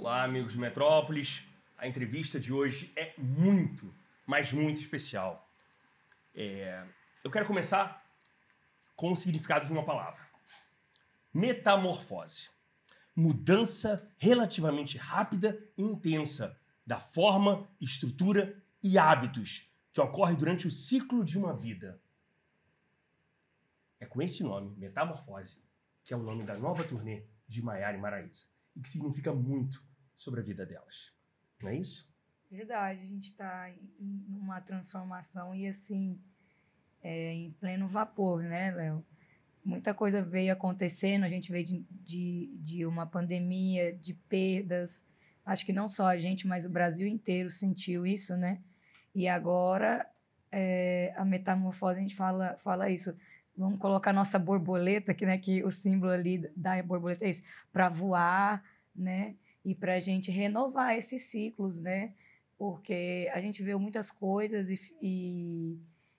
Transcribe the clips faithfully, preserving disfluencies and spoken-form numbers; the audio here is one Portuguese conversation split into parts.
Olá, amigos de Metrópolis. A entrevista de hoje é muito, mas muito especial. É... Eu quero começar com o significado de uma palavra. Metamorfose. Mudança relativamente rápida e intensa da forma, estrutura e hábitos que ocorre durante o ciclo de uma vida. É com esse nome, Metamorfose, que é o nome da nova turnê de Maiara e Maraísa, e que significa muito sobre a vida delas. Não é isso? Verdade, a gente está em uma transformação e assim, é, em pleno vapor, né, Léo? Muita coisa veio acontecendo, a gente veio de, de, de uma pandemia, de perdas. Acho que não só a gente, mas o Brasil inteiro sentiu isso, né? E agora, é, a metamorfose, a gente fala, fala isso. Vamos colocar nossa borboleta, que, né, que o símbolo ali da borboleta é isso, para voar, né? E para a gente renovar esses ciclos, né? Porque a gente viu muitas coisas e,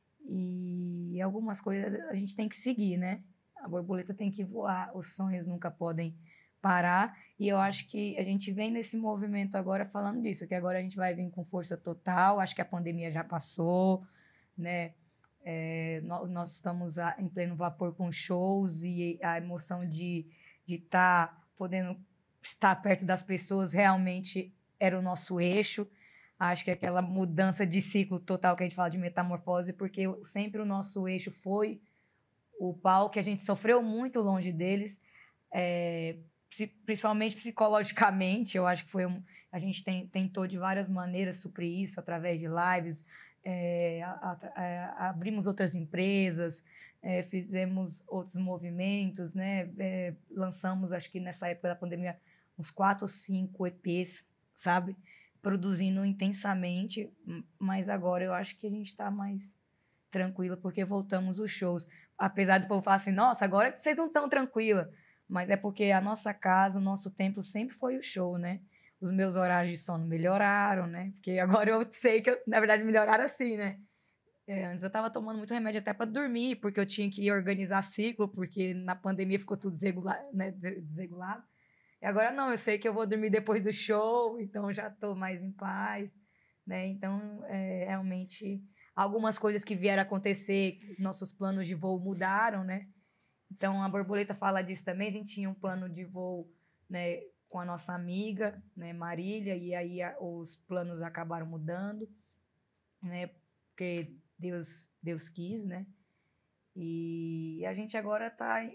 e, e algumas coisas a gente tem que seguir, né? A borboleta tem que voar, os sonhos nunca podem parar. E eu acho que a gente vem nesse movimento agora falando disso, que agora a gente vai vir com força total. Acho que a pandemia já passou, né? É, nós, nós estamos em pleno vapor com shows e a emoção de estar tá podendo estar perto das pessoas realmente era o nosso eixo. Acho que aquela mudança de ciclo total que a gente fala de metamorfose, porque sempre o nosso eixo foi o palco, que a gente sofreu muito longe deles, é, principalmente psicologicamente. Eu acho que foi um, a gente tem, tentou de várias maneiras suprir isso através de lives, é, a, a, a, abrimos outras empresas, é, fizemos outros movimentos, né? É, lançamos, acho que nessa época da pandemia, uns quatro ou cinco E Ps, sabe? Produzindo intensamente, mas agora eu acho que a gente está mais tranquila, porque voltamos os shows. Apesar do povo falar assim, nossa, agora vocês não estão tranquila, mas é porque a nossa casa, o nosso templo sempre foi o show, né? Os meus horários de sono melhoraram, né? Porque agora eu sei que, eu, na verdade, melhoraram assim, né? É, antes eu estava tomando muito remédio até para dormir, porque eu tinha que organizar ciclo, porque na pandemia ficou tudo desregulado, né? desregulado. E agora não, eu sei que eu vou dormir depois do show, então já estou mais em paz, né? Então, é, realmente, algumas coisas que vieram acontecer, nossos planos de voo mudaram, né? Então, a Borboleta fala disso também. A gente tinha um plano de voo, né, com a nossa amiga, né, Marília, e aí a, os planos acabaram mudando, né? Porque Deus, Deus quis, né? E a gente agora está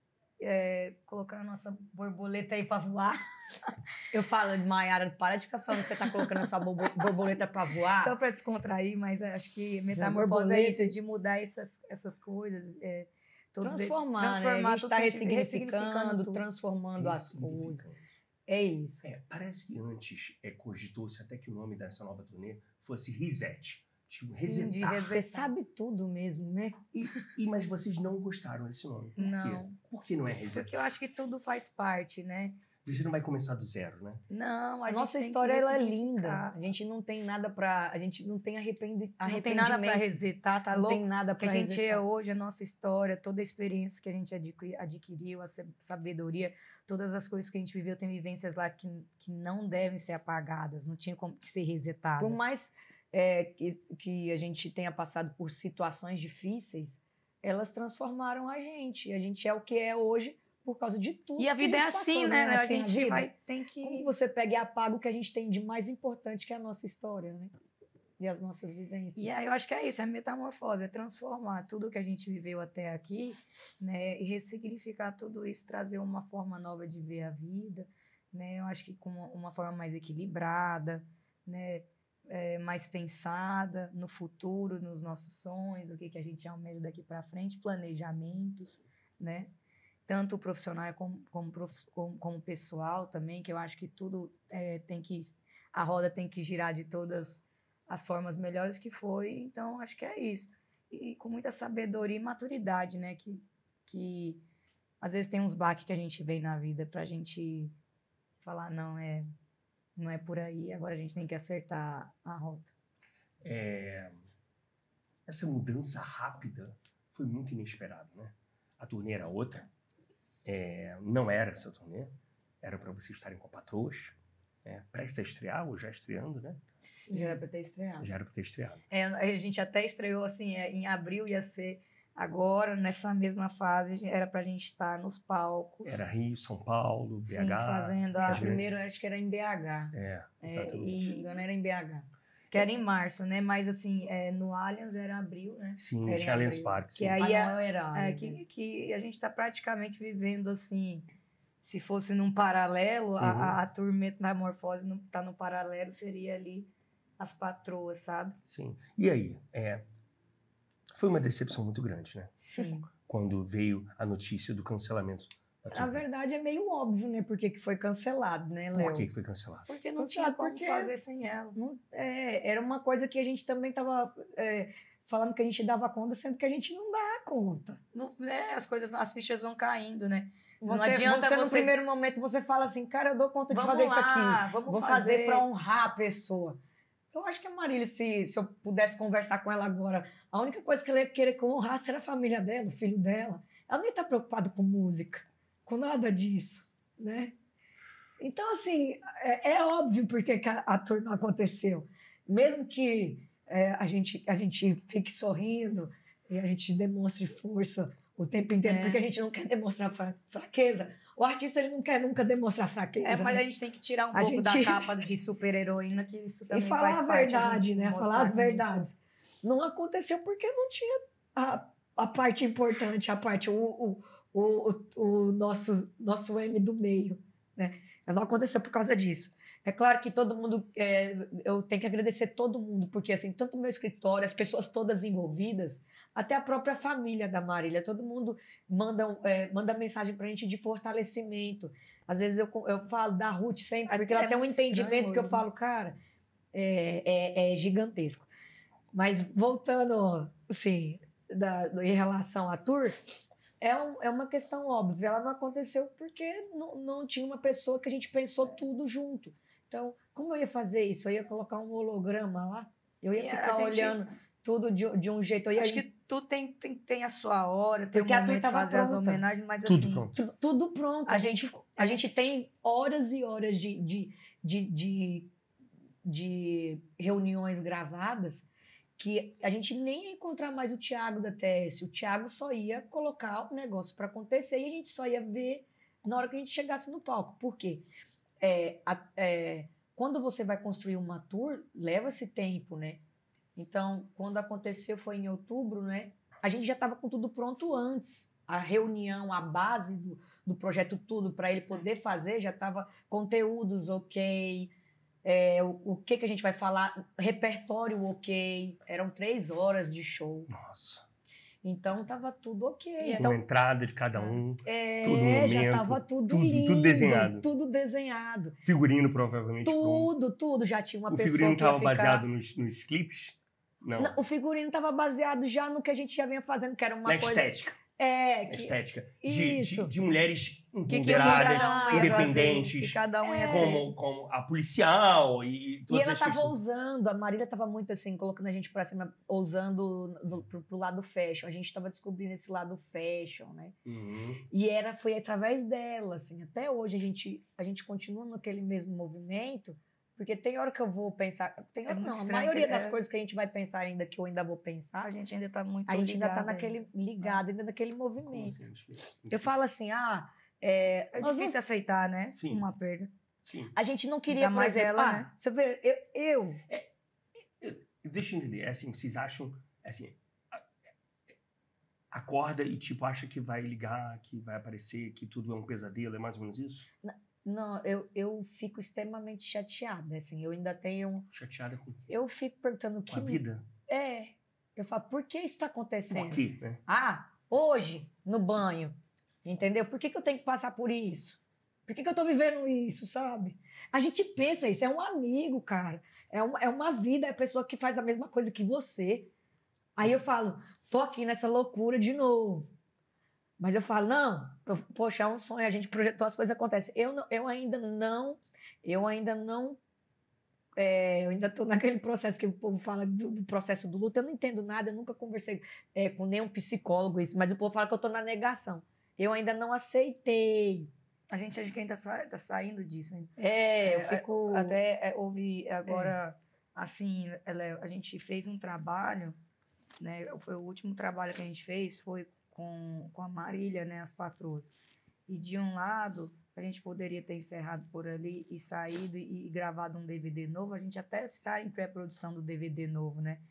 é, colocando a nossa borboleta aí para voar. Eu falo, Maiara, para de ficar falando que você está colocando a sua borboleta para voar. Só para descontrair, mas acho que metamorfose é isso, de mudar essas, essas coisas. É, transformar, esse, transformar, né? A gente está ressignificando, transformando as coisas. É isso. É, parece que antes é, cogitou-se até que o nome dessa nova turnê fosse Reset. Tipo, Sim, resetar. Você sabe tudo mesmo, né? E, e, mas vocês não gostaram desse nome. Por não. quê? Por que não é resetar? Porque eu acho que tudo faz parte, né? Você não vai começar do zero, né? Não, a, a nossa história ela é linda. A gente não tem nada para, a gente não tem arrependi, arrependimento. Não tem nada para resetar, tá não louco? Não tem nada para resetar. Que a gente é hoje, a nossa história, toda a experiência que a gente adquiriu, a sabedoria, todas as coisas que a gente viveu, tem vivências lá que, que não devem ser apagadas, não tinha como ser resetadas. Por mais é, que, que a gente tenha passado por situações difíceis, elas transformaram a gente. A gente é o que é hoje por causa de tudo. E a vida a é assim, passou, né? né? A assim, gente a vai tem que. Como você pega e apaga o que a gente tem de mais importante, que é a nossa história, né? E as nossas vivências. E aí eu acho que é isso, é metamorfose, é transformar tudo que a gente viveu até aqui, né? E ressignificar tudo isso, trazer uma forma nova de ver a vida, né? Eu acho que com uma forma mais equilibrada, né? É, mais pensada no futuro, nos nossos sonhos, o que, que a gente almeja daqui para frente, planejamentos, né? Tanto profissional como, como, como, como pessoal também, que eu acho que tudo é, tem que... A roda tem que girar de todas as formas melhores que foi. Então, acho que é isso. E com muita sabedoria e maturidade, né? Que, que às vezes tem uns baques que a gente vê na vida pra gente falar, não, é... Não é por aí, agora a gente tem que acertar a rota. É... Essa mudança rápida foi muito inesperada, né? A turnê era outra, é... não era essa turnê, era para vocês estarem com a Patroas, é, prestes a estrear, ou já estreando, né? Sim. Já era pra ter estreado. Já era pra ter estreado. É, a gente até estreou, assim, é, em abril ia ser agora, nessa mesma fase, era pra gente estar nos palcos. Era Rio, São Paulo, B H. Sim, fazendo a... A primeira, acho que era em B H. É, exatamente. É, e, se não me engano, era em B H. Que era em março, né? Mas, assim, é, no Allianz era abril, né? Sim, Era em tinha Allianz abril. Parque. Que sim. aí Ah, a- não, era. É, que, que a gente está praticamente vivendo assim. Se fosse num paralelo, a, Uhum. a, a turma Metamorfose não tá no paralelo, seria ali as patroas, sabe? Sim. E aí? É, foi uma decepção muito grande, né? Sim. Quando veio a notícia do cancelamento da Na turnê. verdade, é meio óbvio, né? Por que que foi cancelado, né, Léo? Por que que foi cancelado? Porque não Você tinha sabe por como quê? fazer sem ela. Não- é, era uma coisa que a gente também tava é, falando que a gente dava conta, sendo que a gente não dá conta. Não, né, as coisas, as fichas vão caindo, né? Não Você, adianta você, no você- primeiro momento, você fala assim, cara, eu dou conta de Vamos fazer isso lá, aqui. vamos Vou fazer. fazer para honrar a pessoa. Eu acho que a Marília, se, se eu pudesse conversar com ela agora, a única coisa que ela ia querer que eu honrasse era a família dela, o filho dela. Ela não ia estar preocupada com música, com nada disso, né? Então, assim, é, é óbvio porque que a, a tour não aconteceu. Mesmo que é, a, gente, a gente fique sorrindo e a gente demonstre força o tempo inteiro, É. porque a gente não quer demonstrar fra- fraqueza. O artista ele não quer nunca demonstrar fraqueza. É, mas né? a gente tem que tirar um A pouco da gente- capa de super-heroína, que isso também E falar faz a parte. verdade, gente né? mostrar Falar as que a gente- verdades. Não aconteceu porque não tinha a, a parte importante, a parte, o, o, o, o, o nosso, nosso M do meio, né? Não aconteceu por causa disso. É claro que todo mundo, é, eu tenho que agradecer todo mundo, porque assim, tanto o meu escritório, as pessoas todas envolvidas, até a própria família da Marília, todo mundo manda, é, manda mensagem pra gente de fortalecimento. Às vezes eu, eu falo da Ruth sempre, porque Até ela é tem um muito estranho entendimento que eu hoje, falo, cara, é, é, é gigantesco. Mas voltando, assim, da, do- em relação à tour, é, um- é uma questão óbvia. Ela não aconteceu porque não, não tinha uma pessoa que a gente pensou tudo junto. Então, como eu ia fazer isso? Eu ia colocar um holograma lá? Eu ia E a ficar gente- olhando tudo de, de um jeito. Eu ia, Acho que tudo tem, tem, tem a sua hora, tem Porque o a tour momento de tava fazer as pronta. homenagens, mas Tudo assim... pronto. tu- tudo pronto. A, A gente, gente- a gente tem horas e horas de, de, de, de, de reuniões gravadas que a gente nem ia encontrar mais o Thiago da T S. O Thiago só ia colocar o negócio para acontecer e a gente só ia ver na hora que a gente chegasse no palco. Por quê? É, a- é, quando você vai construir uma tour, leva-se tempo, né? Então, quando aconteceu foi em outubro, né? A gente já estava com tudo pronto antes. A reunião, a base do, do projeto tudo para ele poder fazer já estava conteúdos ok, é, o, o que que a gente vai falar, repertório ok. Eram três horas de show, Nossa. então estava tudo ok. E Então, Uma entrada de cada um. é, todo momento, já estava tudo, tudo- tudo lindo, desenhado. tudo desenhado, Figurino, provavelmente. pronto. tudo, tudo. Já tinha uma O pessoa figurino que ia estava ficar... baseado nos, nos clipes? Não. Não, o figurino estava baseado já no que a gente já vinha fazendo, que era uma Na coisa... estética. É, Na que, estética. De, Isso. de, de mulheres que que empoderadas, cada um ia independentes, fazer, que cada um ia É. ser. como, como a policial e, e E todas ela as estava questões. ousando, a Marília estava muito assim, colocando a gente para cima, ousando no, pro, pro lado fashion. A gente estava descobrindo esse lado fashion, né? Uhum. E era, foi através dela, assim. Até hoje a gente, a gente continua naquele mesmo movimento, porque tem hora que eu vou pensar. Tem hora, muito não, a estranho, maioria porque das é- coisas que a gente vai pensar ainda, que eu ainda vou pensar, A gente ainda tá muito a gente ainda está ligada naquele ainda. ligado, ainda naquele Como movimento. assim? Me explica. Me Eu falo assim, ah, é, É nós não- difícil aceitar, né? Sim. Uma perda. Sim. a gente não queria, Ainda por mais exemplo, ela, ah, né? você vê, eu, eu Deixa eu entender. É assim, vocês acham... é assim, a- acorda e tipo acha que vai ligar, que vai aparecer, que tudo é um pesadelo, é mais ou menos isso? Não, eu, eu fico extremamente chateada, assim, eu ainda tenho... Chateada com o quê? Eu fico perguntando o que... Com a vida? É, eu falo, por que isso está acontecendo? Por quê, né? Ah, hoje, no banho, entendeu? Por que, que eu tenho que passar por isso? Por que, que eu tô vivendo isso, sabe? A gente pensa isso, é um amigo, cara. É uma, é uma vida, é a pessoa que faz a mesma coisa que você. Aí eu falo, tô aqui nessa loucura de novo. Mas eu falo, não, eu, poxa, é um sonho, a gente projetou, as coisas acontecem. Eu, não- eu ainda não, eu ainda não, é, eu ainda tô naquele processo que o povo fala do, do processo do luto, eu não entendo nada, eu nunca conversei é, com nenhum psicólogo isso, mas o povo fala que eu tô na negação. Eu ainda não aceitei A gente acha que ainda sa tá saindo disso, né? É, eu fico... Até é, houve agora, é. assim, ela, a gente fez um trabalho, né? Foi o último trabalho que a gente fez, foi com, com a Marília, né? As patroas. E de um lado, a gente poderia ter encerrado por ali e saído e, e gravado um D V D novo. A gente até está em pré-produção do D V D novo, né?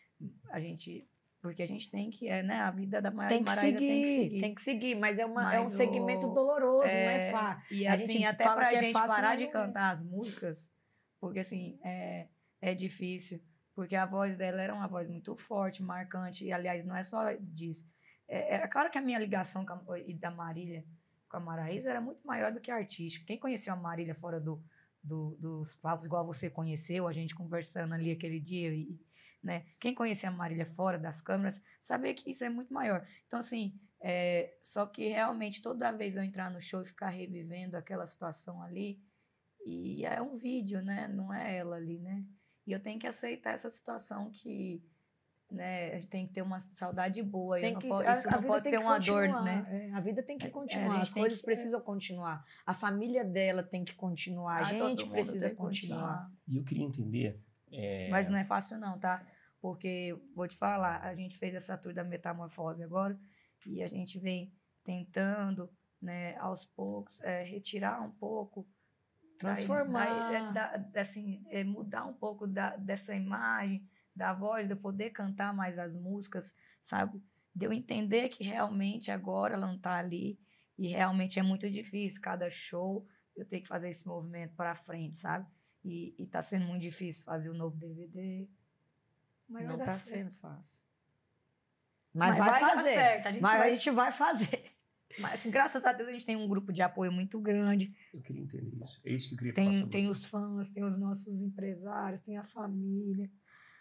A gente... Porque a gente tem que, é, né? A vida da Marília Maraíza tem que seguir. Tem que seguir, mas é, uma, mas é um segmento o, doloroso, é, não é fácil. E a assim, gente até pra gente é parar de cantar as músicas, porque assim, é, é difícil. Porque a voz dela era uma voz muito forte, marcante. E, aliás, não é só disso. É, é claro que a minha ligação com a, e da Marília com a Maraíza era muito maior do que a artística. Quem conheceu a Marília fora do, do, dos palcos, igual você conheceu, a gente conversando ali aquele dia... E, né? Quem conhecia a Marília fora das câmeras sabia que isso é muito maior. Então, assim, é, só que realmente toda vez eu entrar no show e ficar revivendo aquela situação ali, e é um vídeo, né? Não é ela ali, né? E eu tenho que aceitar essa situação que, né, a gente tem que ter uma saudade boa. Tem não que, pode, a, isso a não pode ser uma dor, né? É, a vida tem que continuar, é, a as coisas que, precisam é. continuar. A família dela tem que continuar, a ah, gente precisa continuar. continuar. E eu queria entender... É... Mas não é fácil não, tá? Porque, vou te falar, a gente fez essa tour da metamorfose agora e a gente vem tentando, né, aos poucos, é, retirar um pouco, transformar, é, da, assim, é, mudar um pouco da, dessa imagem, da voz, de eu poder cantar mais as músicas, sabe? De eu entender que realmente agora ela não tá ali e realmente é muito difícil, cada show eu tenho que fazer esse movimento para frente, sabe? E, e tá sendo muito difícil fazer o novo D V D. Mas não tá sendo fácil. Mas, mas vai, vai fazer. Certo, a gente mas vai... a gente vai fazer. Mas, assim, graças a Deus, a gente tem um grupo de apoio muito grande. Eu queria entender isso. É isso que eu queria tem, falar Tem você. Os fãs, tem os nossos empresários, tem a família.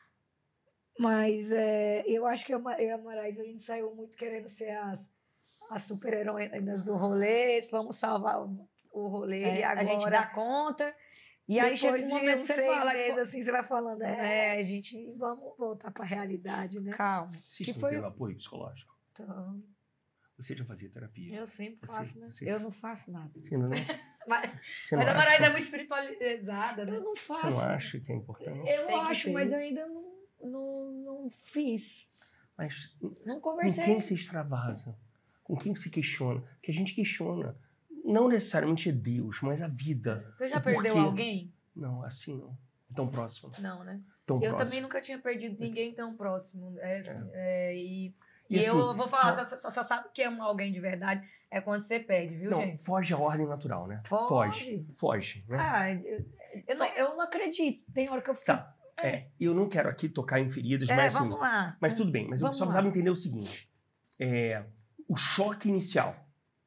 Mas é, eu acho que eu, eu e a Maraíza, a gente saiu muito querendo ser as, as super-heroínas do rolê. Vamos salvar o, o rolê. É, e agora, a gente dá conta... E aí depois chega um de momento que você seis fala, meses, assim, você vai falando, é, é, a gente, vamos voltar para a realidade, né? Calma. Vocês que estão foi tendo apoio psicológico? Então, você já fazia terapia? Eu sempre você, faço, né? Você... Eu não faço nada. Você não, não... mas você mas não a Maraíza acha... é muito espiritualizada, né? Eu não faço. Você não acha que é importante? Eu Tem acho, mas eu ainda não, não, não fiz. Mas não conversei. Com quem você extravasa? Com quem você questiona? Porque a gente questiona. Não necessariamente é Deus, mas a vida. Você já perdeu alguém? Não, assim não. Tão próximo. Não, né? Tão eu próximo. também nunca tinha perdido ninguém tão próximo. É, é. É, e e, e assim, eu vou falar, só, só, só sabe que é alguém de verdade é quando você perde, viu, não, gente? Foge à ordem natural, né? Foge. Foge. Foge, né? Ah, eu, eu, não, eu não acredito. Tem hora que eu fico... Tá. É. É, eu não quero aqui tocar em feridas, é, mas assim... vamos lá. Mas tudo bem. Mas vamos eu só precisava entender o seguinte. É, o choque inicial.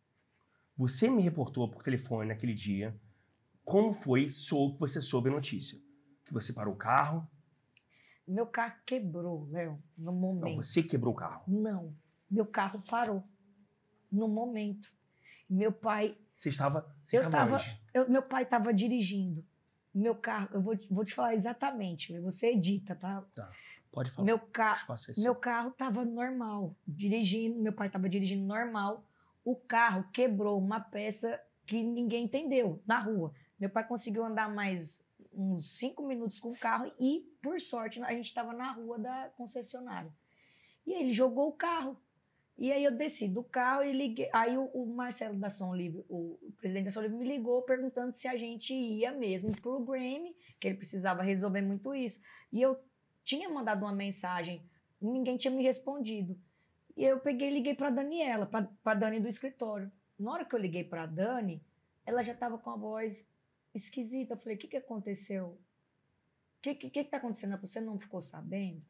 Você me reportou por telefone naquele dia. Como foi sou, que você soube a notícia? Que você parou o carro? Meu carro quebrou, Léo, no momento. Não, você quebrou o carro? Não, meu carro parou no momento. Meu pai... Você estava, você eu estava tava, onde? Eu, meu pai estava dirigindo. Meu carro, eu vou, vou te falar exatamente, você edita, tá? Tá, pode falar. Meu, ca é meu carro estava normal, dirigindo, meu pai estava dirigindo normal. O carro quebrou uma peça que ninguém entendeu na rua. Meu pai conseguiu andar mais uns cinco minutos com o carro e, por sorte, a gente estava na rua da concessionária. E aí ele jogou o carro. E aí eu desci do carro e liguei. Aí o, o Marcelo da Som Livre, o, o presidente da Som Livre, me ligou perguntando se a gente ia mesmo pro Grammy, que ele precisava resolver muito isso. E eu tinha mandado uma mensagem, ninguém tinha me respondido. E eu peguei e liguei para a Daniela, para a Dani do escritório. Na hora que eu liguei para a Dani, ela já estava com a voz esquisita. Eu falei, o que, que aconteceu? O que que, que tá acontecendo? Você não ficou sabendo?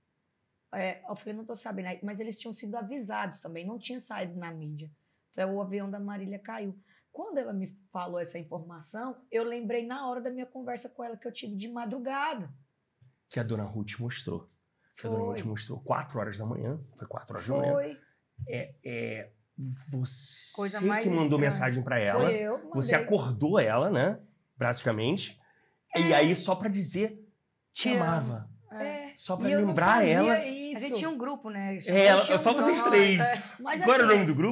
É, eu falei, não estou sabendo. Mas eles tinham sido avisados também, não tinha saído na mídia. Eu falei, o avião da Marília caiu. Quando ela me falou essa informação, eu lembrei na hora da minha conversa com ela que eu tive de madrugada. Que a dona Ruth mostrou. Que a dona Ruth mostrou quatro horas da manhã. Foi quatro horas Foi. da manhã. É, é você Coisa que mais mandou estranha. mensagem para ela. Foi eu, mandei. Você acordou ela, né? Praticamente. É. E aí, só para dizer que amava. É. Só para E eu lembrar não ela. Isso. A gente tinha um grupo, né? É, ela, tinha só um vocês grupo, três. é. Mas Qual era o assim, nome do grupo?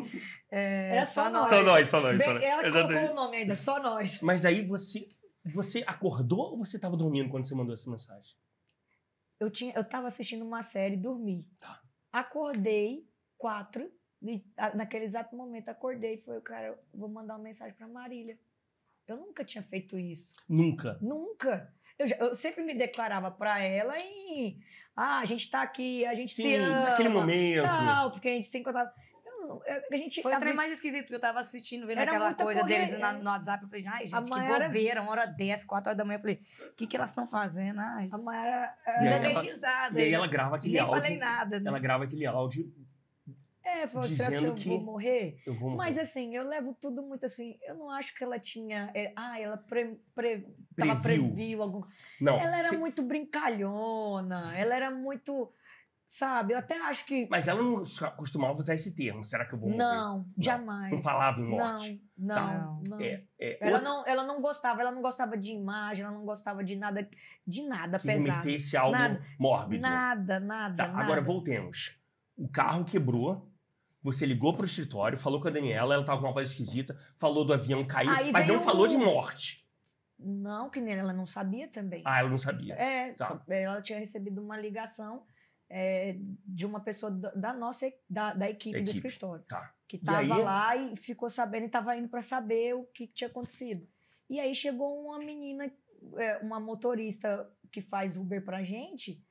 É, Era só nós. Só nós, só nós. Bem, só nós. ela Exatamente. colocou o nome ainda, só nós. Mas aí você, você acordou ou você estava dormindo quando você mandou essa mensagem? Eu, tinha, eu tava assistindo uma série, dormi. Tá. Acordei, quatro, e a- naquele exato momento acordei e falei, cara, eu vou mandar uma mensagem pra Marília. Eu nunca tinha feito isso. Nunca. Nunca. Eu, já- eu sempre me declarava pra ela em... Ah, a gente tá aqui, a gente Sim, se ama. naquele momento. Tal, porque a gente se encontrava... Eu não- eu- a gente, Foi o a trem vi- mais esquisito, porque eu tava assistindo, vendo Era aquela muita coisa correria, deles na- é. no WhatsApp. Eu falei, ai, gente, A que Mayara- bobeira, uma hora dez, quatro horas da manhã. Eu falei, o que, que elas estão fazendo? Ai, A Mayara... E ainda aí dei ela- risada. E aí ela grava E aquele nem áudio. falei nada. Né? Ela grava aquele áudio. É, falou, será que dizendo eu que- vou morrer? Eu vou morrer. Mas assim, eu levo tudo muito assim. Eu não acho que ela tinha. é, ah, ela pre, pre, tava Previu. previu algum. Não. Ela era cê- muito brincalhona, ela era muito. Sabe? Eu até acho que. Mas ela não costumava usar esse termo. Será que eu vou morrer? Não, jamais. Não falava em morte. Não, Tá. não, não. É, é Ela, outra não, ela não gostava, ela não gostava de imagem, ela não gostava de nada, de nada que pesado. remetesse a algo Nada. mórbido. Nada, nada, Tá, nada. agora voltemos. O carro quebrou. Você ligou pro escritório, falou com a Daniela, ela tava com uma voz esquisita, falou do avião cair, Aí mas não veio falou o- de morte. Não, que nem ela não sabia também. Ah, ela não sabia. É, Tá. só- ela tinha recebido uma ligação é, de uma pessoa da, da nossa, da, da equipe, do Equipe. escritório, Tá. que E estava aí? lá e ficou sabendo e estava indo para saber o que, que tinha acontecido. E aí chegou uma menina, é, uma motorista que faz Uber pra gente,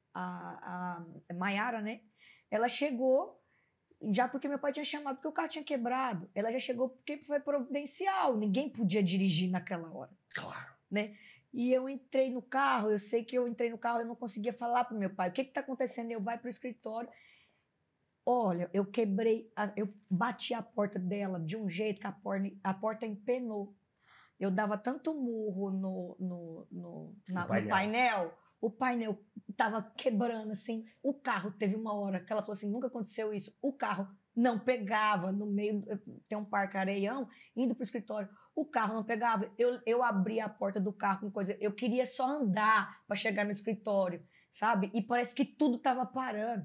a, a Mayara, né? Ela chegou já porque meu pai tinha chamado, porque o carro tinha quebrado. Ela já chegou porque foi providencial, ninguém podia dirigir naquela hora. Claro. E eu entrei no carro, eu sei que eu entrei no carro, eu não conseguia falar pro meu pai. O que que tá acontecendo? Eu vai pro escritório. Olha, eu quebrei, a- eu bati a porta dela de um jeito que a porta, a porta empenou. Eu dava tanto murro no, no, no, na- no painel. painel. O painel tava quebrando, assim. O carro teve uma hora que ela falou assim, nunca aconteceu isso. O carro não pegava no meio, tem um parque areião, indo pro escritório. O carro não pegava. Eu, eu abri a porta do carro com coisa. Eu queria só andar para chegar no escritório, sabe? E parece que tudo tava parando.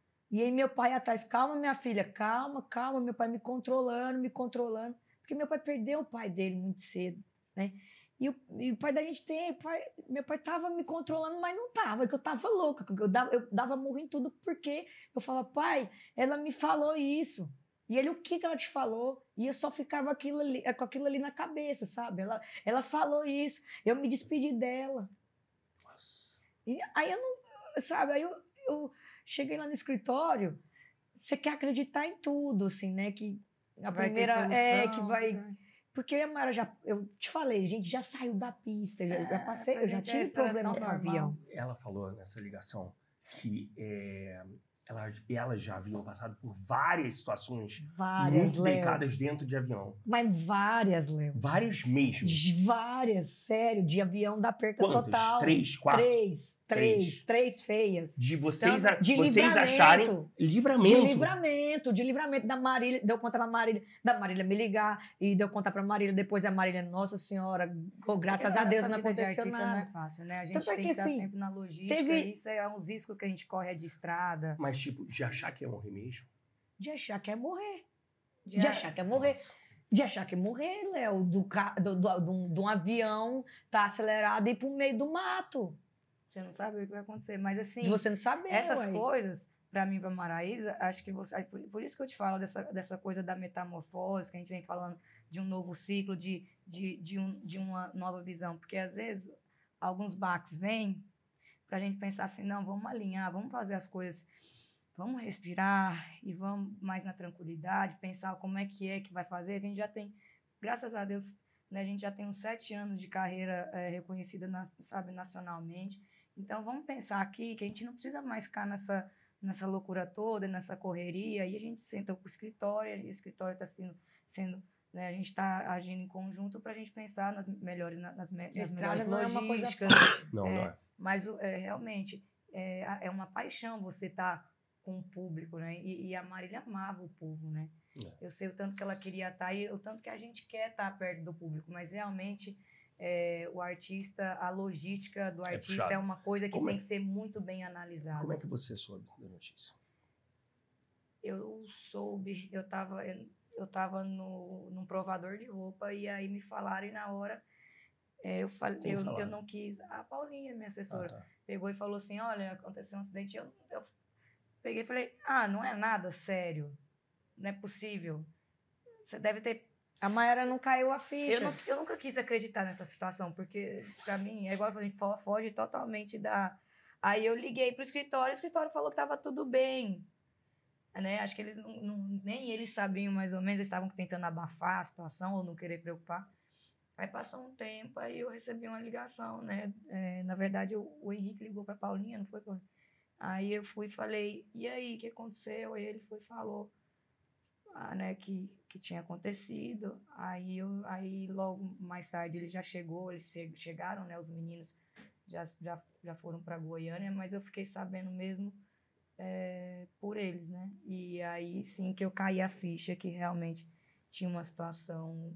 E aí meu pai atrás, calma, minha filha, calma, calma. Meu pai me controlando, me controlando. Porque meu pai perdeu o pai dele muito cedo, né? E o, e o pai da gente tem, pai, meu pai tava me controlando, mas não tava, que eu tava louca. Eu dava, eu dava murro em tudo porque eu falava, pai, ela me falou isso. E ele, o que que ela te falou? E eu só ficava aquilo ali, com aquilo ali na cabeça, sabe? Ela, ela falou isso, eu me despedi dela. Nossa. E aí eu não, sabe? Aí eu, eu cheguei lá no escritório, você quer acreditar em tudo, assim, né? Que a Vai ter primeira é solução, que vai. tá? Porque eu e a Mara já, eu te falei, gente, já saiu da pista, já, já passei, pra eu já gente tive essa era problema tão com normal. avião. Ela falou nessa ligação que é, ela, elas já haviam passado por várias situações Várias, muito Léo. delicadas dentro de avião. Mas várias, Léo. Várias mesmo. Várias, sério, de avião da perca Quantas? total. Três, quatro? Três, três, Três. três feias. De vocês, Então, a- de vocês livramento. acharem livramento. De livramento, de livramento da Marília, deu conta pra Marília, da Marília me ligar, e deu conta pra Marília, depois da Marília, nossa senhora, oh, graças Porque a Deus essa não vida de aconteceu artista nada. não é fácil, né? A gente Tanto é tem que, que estar assim, sempre na logística. teve- Isso é uns riscos que a gente corre é de estrada. Mas, tipo, de achar que ia morrer mesmo. De achar que é morrer, De, de achar que é morrer. De achar que é morrer, Léo, do, ca- do, do, do, de um avião tá acelerado e ir pro meio do mato. Você não sabe o que vai acontecer. Mas assim, De você não saber, essas ué. coisas, pra mim, pra Maraísa, acho que você. Por, por isso que eu te falo dessa, dessa coisa da metamorfose, que a gente vem falando de um novo ciclo, de, de, de, um, de uma nova visão. Porque às vezes alguns baques vêm pra gente pensar assim, não, vamos alinhar, vamos fazer as coisas. Vamos respirar e vamos mais na tranquilidade, pensar como é que é que vai fazer. A gente já tem, graças a Deus, né, a gente já tem uns sete anos de carreira é, reconhecida, na, sabe, nacionalmente. Então, vamos pensar aqui que a gente não precisa mais ficar nessa, nessa loucura toda, nessa correria. E a gente senta com o escritório, e o escritório está sendo, sendo né, a gente está agindo em conjunto para a gente pensar nas melhores, nas, me- nas Estrada melhores não é uma coisa logísticas. Não, É, não é. Mas o- é, realmente é, a- é uma paixão você estar com o público, né? E, e a Marília amava o povo, né? É. Eu sei o tanto que ela queria estar e o tanto que a gente quer estar perto do público, mas realmente é, o artista, a logística do É artista puxado. é uma coisa que Como tem é- que ser muito bem analisada. Como é que você soube da notícia? Eu soube, eu tava, eu, eu tava no, num provador de roupa e aí me falaram e na hora é, eu, falei, eu, eu não quis. A Paulinha, minha assessora, ah, tá. pegou e falou assim, olha, aconteceu um acidente. Eu, eu peguei e falei, ah, não é nada sério. Não é possível. Você deve ter... A Mayara não caiu a ficha. Eu, não, eu nunca quis acreditar nessa situação, porque pra mim é igual a gente foge totalmente da... Aí eu liguei pro escritório, o escritório falou que tava tudo bem. Né? Acho que eles não, não, nem eles sabiam mais ou menos, eles estavam tentando abafar a situação ou não querer preocupar. Aí passou um tempo, aí eu recebi uma ligação, né? É, na verdade, o, o Henrique ligou pra Paulinha, não foi? Pra... Aí eu fui e falei, e aí, o que aconteceu? Aí ele foi e falou ah, né, que, que tinha acontecido. Aí, eu, aí logo mais tarde ele já chegou, eles chegaram, né? Os meninos já, já, já foram para Goiânia, mas eu fiquei sabendo mesmo é, por eles, né? E aí sim que eu caí a ficha que realmente tinha uma situação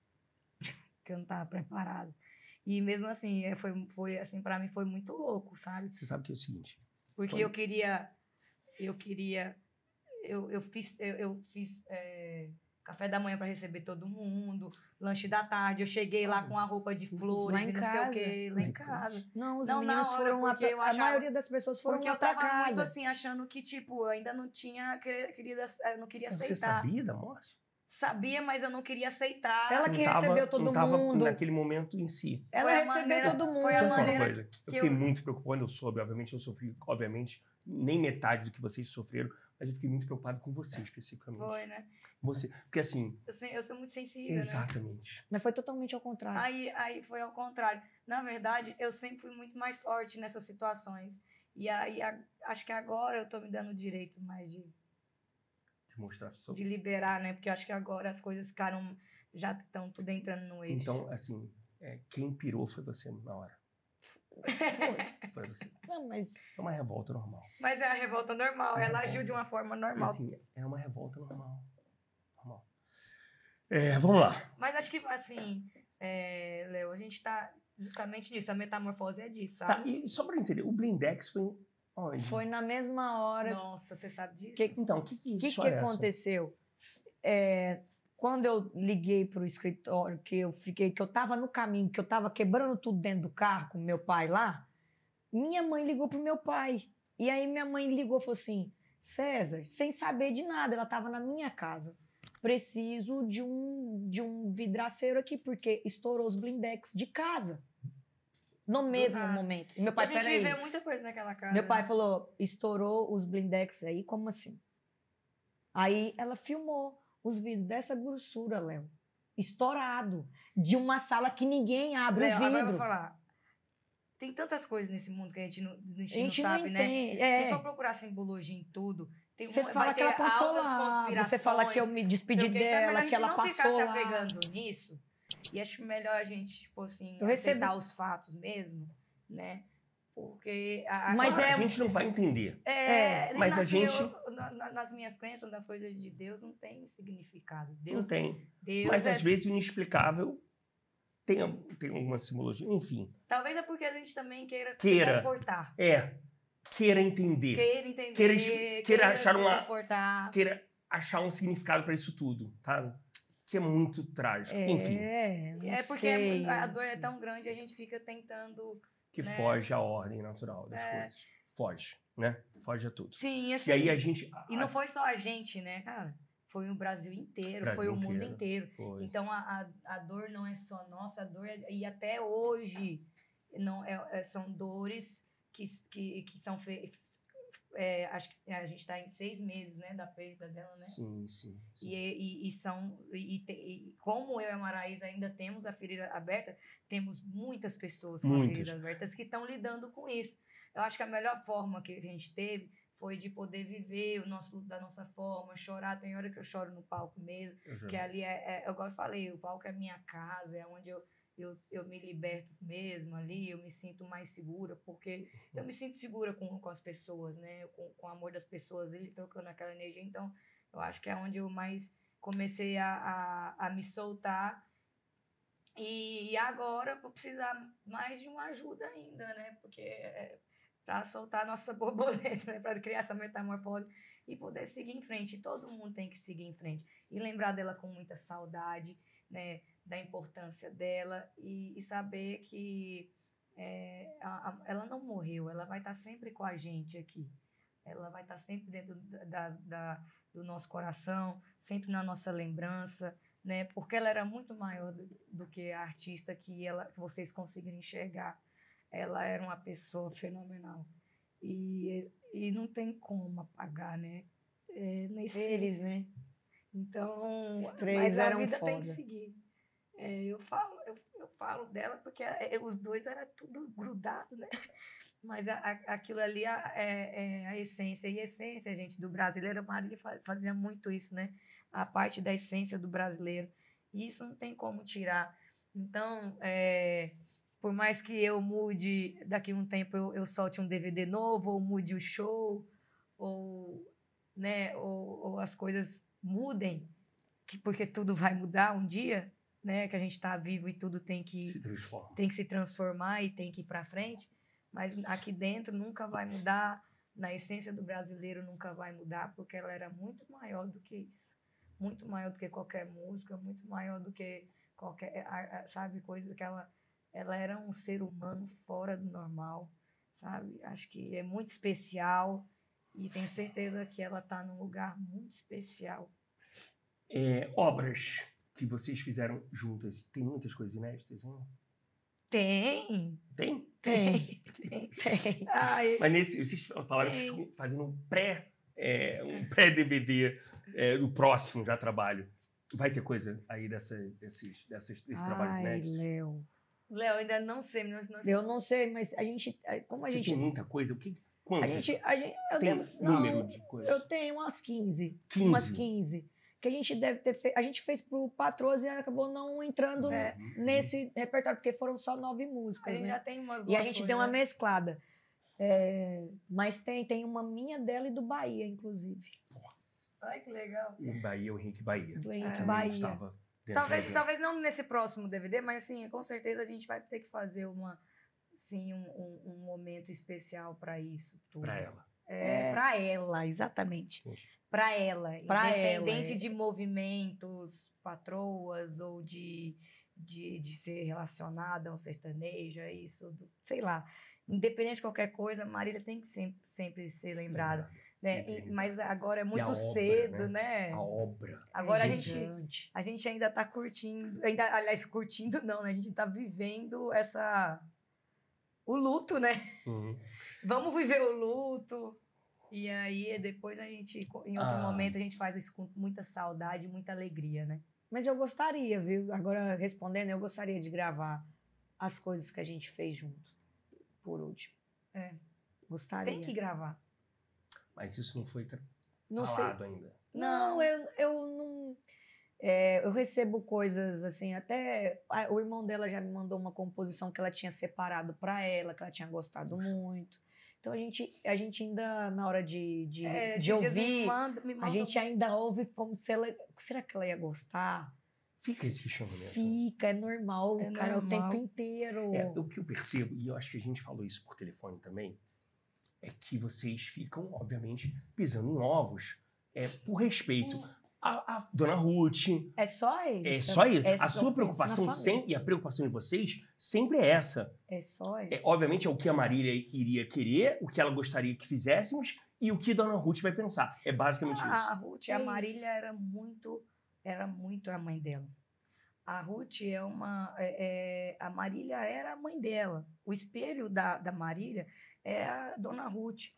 que eu não estava preparada. E mesmo assim, foi, foi assim, para mim foi muito louco, sabe? Você sabe que é o seguinte... Porque foi... eu queria... Eu queria... Eu, eu fiz, eu, eu fiz é, café da manhã para receber todo mundo, lanche da tarde, eu cheguei lá com a roupa de flores lá em e não casa. sei o quê, lá em casa. Não, os não, meninos hora, foram lá pra, eu achava, a maioria das pessoas foram porque lá pra casa. Porque eu tava muito assim, achando que, tipo, eu ainda não tinha, querida, eu não queria aceitar. Você sabia da morte? Sabia, mas eu não queria aceitar. Ela que tava, recebeu todo não tava mundo. naquele momento em si. Ela recebeu maneira, todo mundo. Foi a Deixa eu falar maneira uma coisa. Eu fiquei eu... muito preocupado quando eu soube. Obviamente, eu sofri, obviamente, nem metade do que vocês sofreram, mas eu fiquei muito preocupado com você, especificamente. Foi, né? Você, porque assim... Eu, sei, eu sou muito sensível, exatamente. Né? Mas foi totalmente ao contrário. Aí, aí foi ao contrário. Na verdade, eu sempre fui muito mais forte nessas situações. E aí, a, acho que agora eu tô me dando o direito mais de... mostrar seu... de liberar, né? Porque eu acho que agora as coisas ficaram... Já estão tudo entrando no eixo. Então, assim, é, quem pirou foi você na hora. Foi. Foi você. Não, mas... É uma revolta normal. Mas é a revolta normal. É ela revolta. agiu de uma forma normal. Assim, é uma revolta normal. Normal. É, vamos lá. Mas acho que, assim, é, Léo, a gente tá justamente nisso. A metamorfose é disso, sabe? Tá, e só pra entender, o Blindex foi onde? Foi na mesma hora. Nossa, você sabe disso? Que, então, o que que, que, que é aconteceu? É, quando eu liguei pro escritório, que eu fiquei, que eu tava no caminho, que eu tava quebrando tudo dentro do carro com meu pai lá, minha mãe ligou pro meu pai. E aí minha mãe ligou e falou assim, César, sem saber de nada, ela tava na minha casa. Preciso de um, de um vidraceiro aqui, porque estourou os blindex de casa. No mesmo ah, momento. E meu pai, a gente peraí. viveu muita coisa naquela casa. Meu pai né? falou, estourou os blindex aí, como assim? Aí ela filmou os vídeos dessa grossura, Léo. Estourado. De uma sala que ninguém abre Léo, o vidro. agora eu vou falar. Tem tantas coisas nesse mundo que a gente não, a gente a gente não sabe, não né? É. Se for procurar simbologia em tudo, tem você um, fala vai que ter ela passou altas lá, conspirações. você fala que eu me despedi que, dela, então que ela não passou ficar lá. se apegando nisso. E acho melhor a gente, tipo assim, eu aceitar recebo... os fatos mesmo, né? Porque a, mas claro, é... a gente não vai entender. É, é mas a gente... Eu, na, nas minhas crenças, nas coisas de Deus, não tem significado. Deus, não tem. Deus mas é... às vezes o inexplicável tem, tem alguma simbologia, enfim. Talvez é porque a gente também queira, queira se confortar. É. Queira entender. Queira entender. Queira, queira, queira achar se uma... confortar. Queira achar um significado para isso tudo, tá? Que é muito trágico. É, enfim. É porque sei, a dor é tão grande, a gente fica tentando... Que né? foge à ordem natural das é. coisas. Foge, né? Foge a tudo. Sim, assim... E aí a gente... E não foi só a gente, né, cara? Foi o Brasil inteiro, Brasil foi o inteiro, mundo inteiro. Foi. Então, a, a, a dor não é só nossa, a dor... É, e até hoje, não é, é, são dores que, que, que são... Fe, é, acho que a gente está em seis meses, né, da perda dela, né? Sim, sim. sim. E, e, e são... E, e, como eu e a Maraísa ainda temos a ferida aberta, temos muitas pessoas com muitas. a ferida aberta que estão lidando com isso. Eu acho que a melhor forma que a gente teve foi de poder viver o nosso, da nossa forma, chorar. Tem hora que eu choro no palco mesmo, que ali é, é... Eu igual eu falei, o palco é minha casa, é onde eu... Eu, eu me liberto mesmo ali, eu me sinto mais segura, porque eu me sinto segura com, com as pessoas, né? Com, com o amor das pessoas, ele trocando aquela energia. Então, eu acho que é onde eu mais comecei a, a, a me soltar. E, e agora eu vou precisar mais de uma ajuda ainda, né? Porque é, para soltar a nossa borboleta, né? Para criar essa metamorfose e poder seguir em frente. Todo mundo tem que seguir em frente. e lembrar dela com muita saudade, né, da importância dela e, e saber que é, a, a, ela não morreu, ela vai estar sempre com a gente aqui. Ela vai estar sempre dentro da, da, do nosso coração, sempre na nossa lembrança, né? Porque ela era muito maior do, do que a artista que, ela, que vocês conseguiram enxergar. Ela era uma pessoa fenomenal. E, e não tem como apagar, né? É, nesse, Eles, né? Então, Os três mas a eram vida tem foda. que seguir. É, eu, falo, eu, eu falo dela porque é, os dois eram tudo grudado, né? Mas a, a, aquilo ali é, é a essência. E a essência, gente, do brasileiro, a Marília fazia muito isso, né? A parte da essência do brasileiro. E isso não tem como tirar. Então, é, por mais que eu mude, daqui a um tempo eu, eu solte um D V D novo, ou mude o show, ou, né, ou, ou as coisas mudem, que, porque tudo vai mudar um dia, né? Que a gente está vivo e tudo tem que Se transforma. tem que se transformar e tem que ir para frente. Mas aqui dentro nunca vai mudar, na essência do brasileiro nunca vai mudar, porque ela era muito maior do que isso. Muito maior do que qualquer música, muito maior do que qualquer, sabe, coisa que ela, ela era um ser humano fora do normal, sabe? Acho que é muito especial e tenho certeza que ela está num lugar muito especial. É, obras que vocês fizeram juntas, tem muitas coisas inéditas, hein? Tem. Tem? Tem, tem, tem. Ai, Mas nesse, vocês falaram tem. que estão fazendo um pré, é, um pré-D V D é, do próximo já trabalho. Vai ter coisa aí dessa, desses, dessas, desses trabalhos Ai, inéditos? Léo. Léo, ainda não sei. Nós, nós... Eu não sei, mas a gente... Como a Você gente... tem muita coisa? O que, A quantas? gente, a gente, eu Tem devo, não, número de coisas? eu tenho umas quinze. quinze? Umas quinze. Que a gente deve ter feito. A gente fez pro Patroso e acabou não entrando É. nesse repertório, porque foram só nove A músicas, gente né? já tem umas E a boas gente coisas, deu uma né? mesclada. É, mas tem, tem uma minha dela e do Bahia, inclusive. Nossa. Ai, que legal. O Bahia, o Henrique Bahia. Do Henrique É. Também Bahia. estava dentro Talvez, do- talvez não nesse próximo D V D, mas assim, com certeza a gente vai ter que fazer uma, assim, um, um, um momento especial para isso tudo. Pra ela. É, É. para ela, exatamente. Gente, Para ela, Pra independente ela, é. de movimentos, patroas ou de, de, de ser relacionada a um sertanejo, é isso, do- sei lá. Independente de qualquer coisa, Marília tem que sempre, sempre ser lembrada. Né? E- Eternizada. mas agora é muito obra, cedo, né? né? A obra. Agora É a gente, gigante. a gente ainda está curtindo, ainda, aliás, curtindo não, né? A gente está vivendo essa o luto, né? Uhum. Vamos viver o luto. E aí depois a gente, em outro Ah. momento, a gente faz isso com muita saudade, e muita alegria, né? Mas eu gostaria, viu? Agora, respondendo, eu gostaria de gravar as coisas que a gente fez juntos, por último. É. Gostaria. Tem que gravar. Mas isso não foi tra- Não falado ainda. Não, eu, eu não. é, eu recebo coisas assim, até a- o irmão dela já me mandou uma composição que ela tinha separado para ela, que ela tinha gostado Puxa. muito. Então a gente, a gente ainda, na hora de, de, É, de esses dias me ouvir, manda- me a manda gente ainda ouve como se ela. Será que ela ia gostar? Fica esse questionamento. Fica, é normal, É cara, o normal. tempo inteiro. É, o que eu percebo, e eu acho que a gente falou isso por telefone também, é que vocês ficam, obviamente, pisando em ovos é, por respeito à, à Dona Ruth. É só isso. É só isso. É a só sua isso preocupação na família. sempre, e a preocupação de vocês sempre é essa. É só É, isso. obviamente é o que a Marília iria querer, o que ela gostaria que fizéssemos e o que Dona Ruth vai pensar. É basicamente A isso. Ruth, É a isso. Marília era muito, era muito a mãe dela. A Ruth é uma, é, é, a Marília era a mãe dela. O espelho da, da Marília é a Dona Ruth.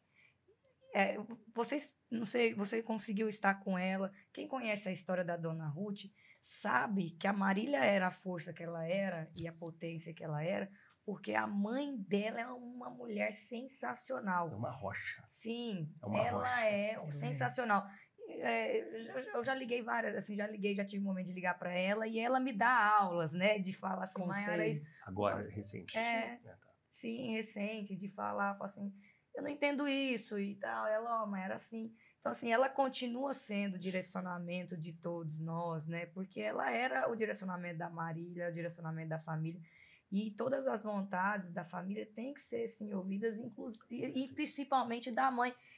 É, vocês, não sei, você conseguiu estar com ela. Quem conhece a história da Dona Ruth sabe que a Marília era a força que ela era e a potência que ela era, porque a mãe dela é uma mulher É sensacional. uma rocha. Sim, É uma ela rocha. é Ela é. sensacional. É, eu, já- eu já liguei várias, assim, já liguei, já tive um momento de ligar para ela e ela me dá aulas, né, de falar assim, Maiara, Conselho. isso- Agora, Nossa. recente. É. É, tá. sim, recente, de falar, falar assim, eu não entendo isso e tal. Ela, ó, mas era assim. Então, assim, ela continua sendo o direcionamento de todos nós, né? Porque ela era o direcionamento da Marília, o direcionamento da família. E todas as vontades da família têm que ser, assim, ouvidas, inclusive, e principalmente da mãe,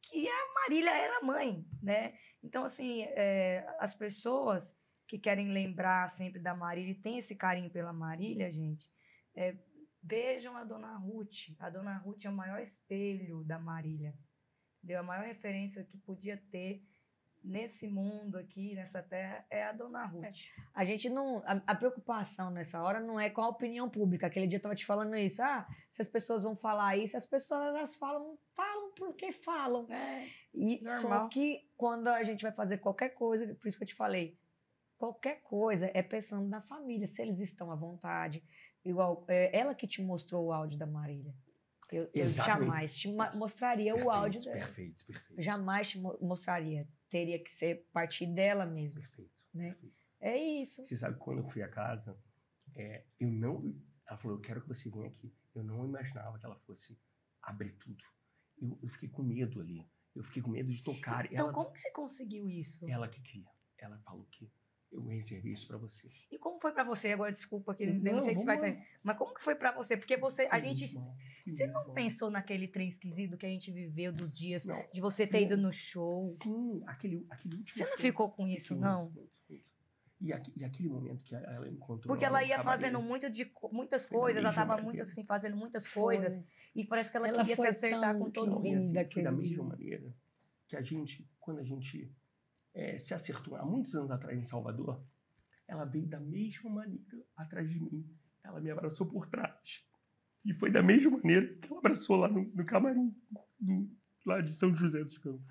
que a Marília era mãe, né? Então, assim, é, as pessoas que querem lembrar sempre da Marília e tem esse carinho pela Marília, gente, é, vejam a Dona Ruth. A Dona Ruth é o maior espelho da Marília. Entendeu? A maior referência que podia ter nesse mundo aqui, nessa terra, é a Dona Ruth. A gente não... A, a preocupação nessa hora não é com a opinião pública. Aquele dia eu estava te falando isso. Ah, se as pessoas vão falar isso, as pessoas elas falam, falam porque falam. É, e normal. Só que quando a gente vai fazer qualquer coisa, por isso que eu te falei, qualquer coisa é pensando na família, se eles estão à vontade. Igual, é ela que te mostrou o áudio da Marília. Eu, eu jamais te mostraria perfeito, o áudio dela. Perfeito, perfeito. Jamais te mostraria. Teria que ser partir dela mesmo. Perfeito, né? perfeito. É isso. Você sabe, quando eu fui à casa, é, eu não... Ela falou, eu quero que você venha aqui. Eu não imaginava que ela fosse abrir tudo. Eu, eu fiquei com medo ali. Eu fiquei com medo de tocar. Então, ela, como que você conseguiu isso? Ela que queria. Ela falou que eu reservei isso pra você. E como foi pra você? Agora, desculpa, que Não, não sei se vai vamos lá. sair. Mas como que foi pra você? Porque você, a Que gente... bom, que Você não bom. pensou naquele trem esquisito que a gente viveu dos dias, Não. de você ter ido no show? Sim, aquele, aquele último Você não show. ficou com isso, Sim, não? muito, muito. E, aqui, e aquele momento que ela encontrou... Porque ela no ia camarim, fazendo muito de, co- muitas Foi da coisas, ela mesma estava maneira. muito assim, fazendo muitas coisas. E parece que ela, Ela queria se foi acertar tão com todo Não, e mundo. assim, foi daquele da dia. mesma maneira que a gente, quando a gente é, se acertou há muitos anos atrás em Salvador, ela veio da mesma maneira atrás de mim. Ela me abraçou por trás. E foi da mesma maneira que ela abraçou lá no, no camarim do, lá de São José dos Campos.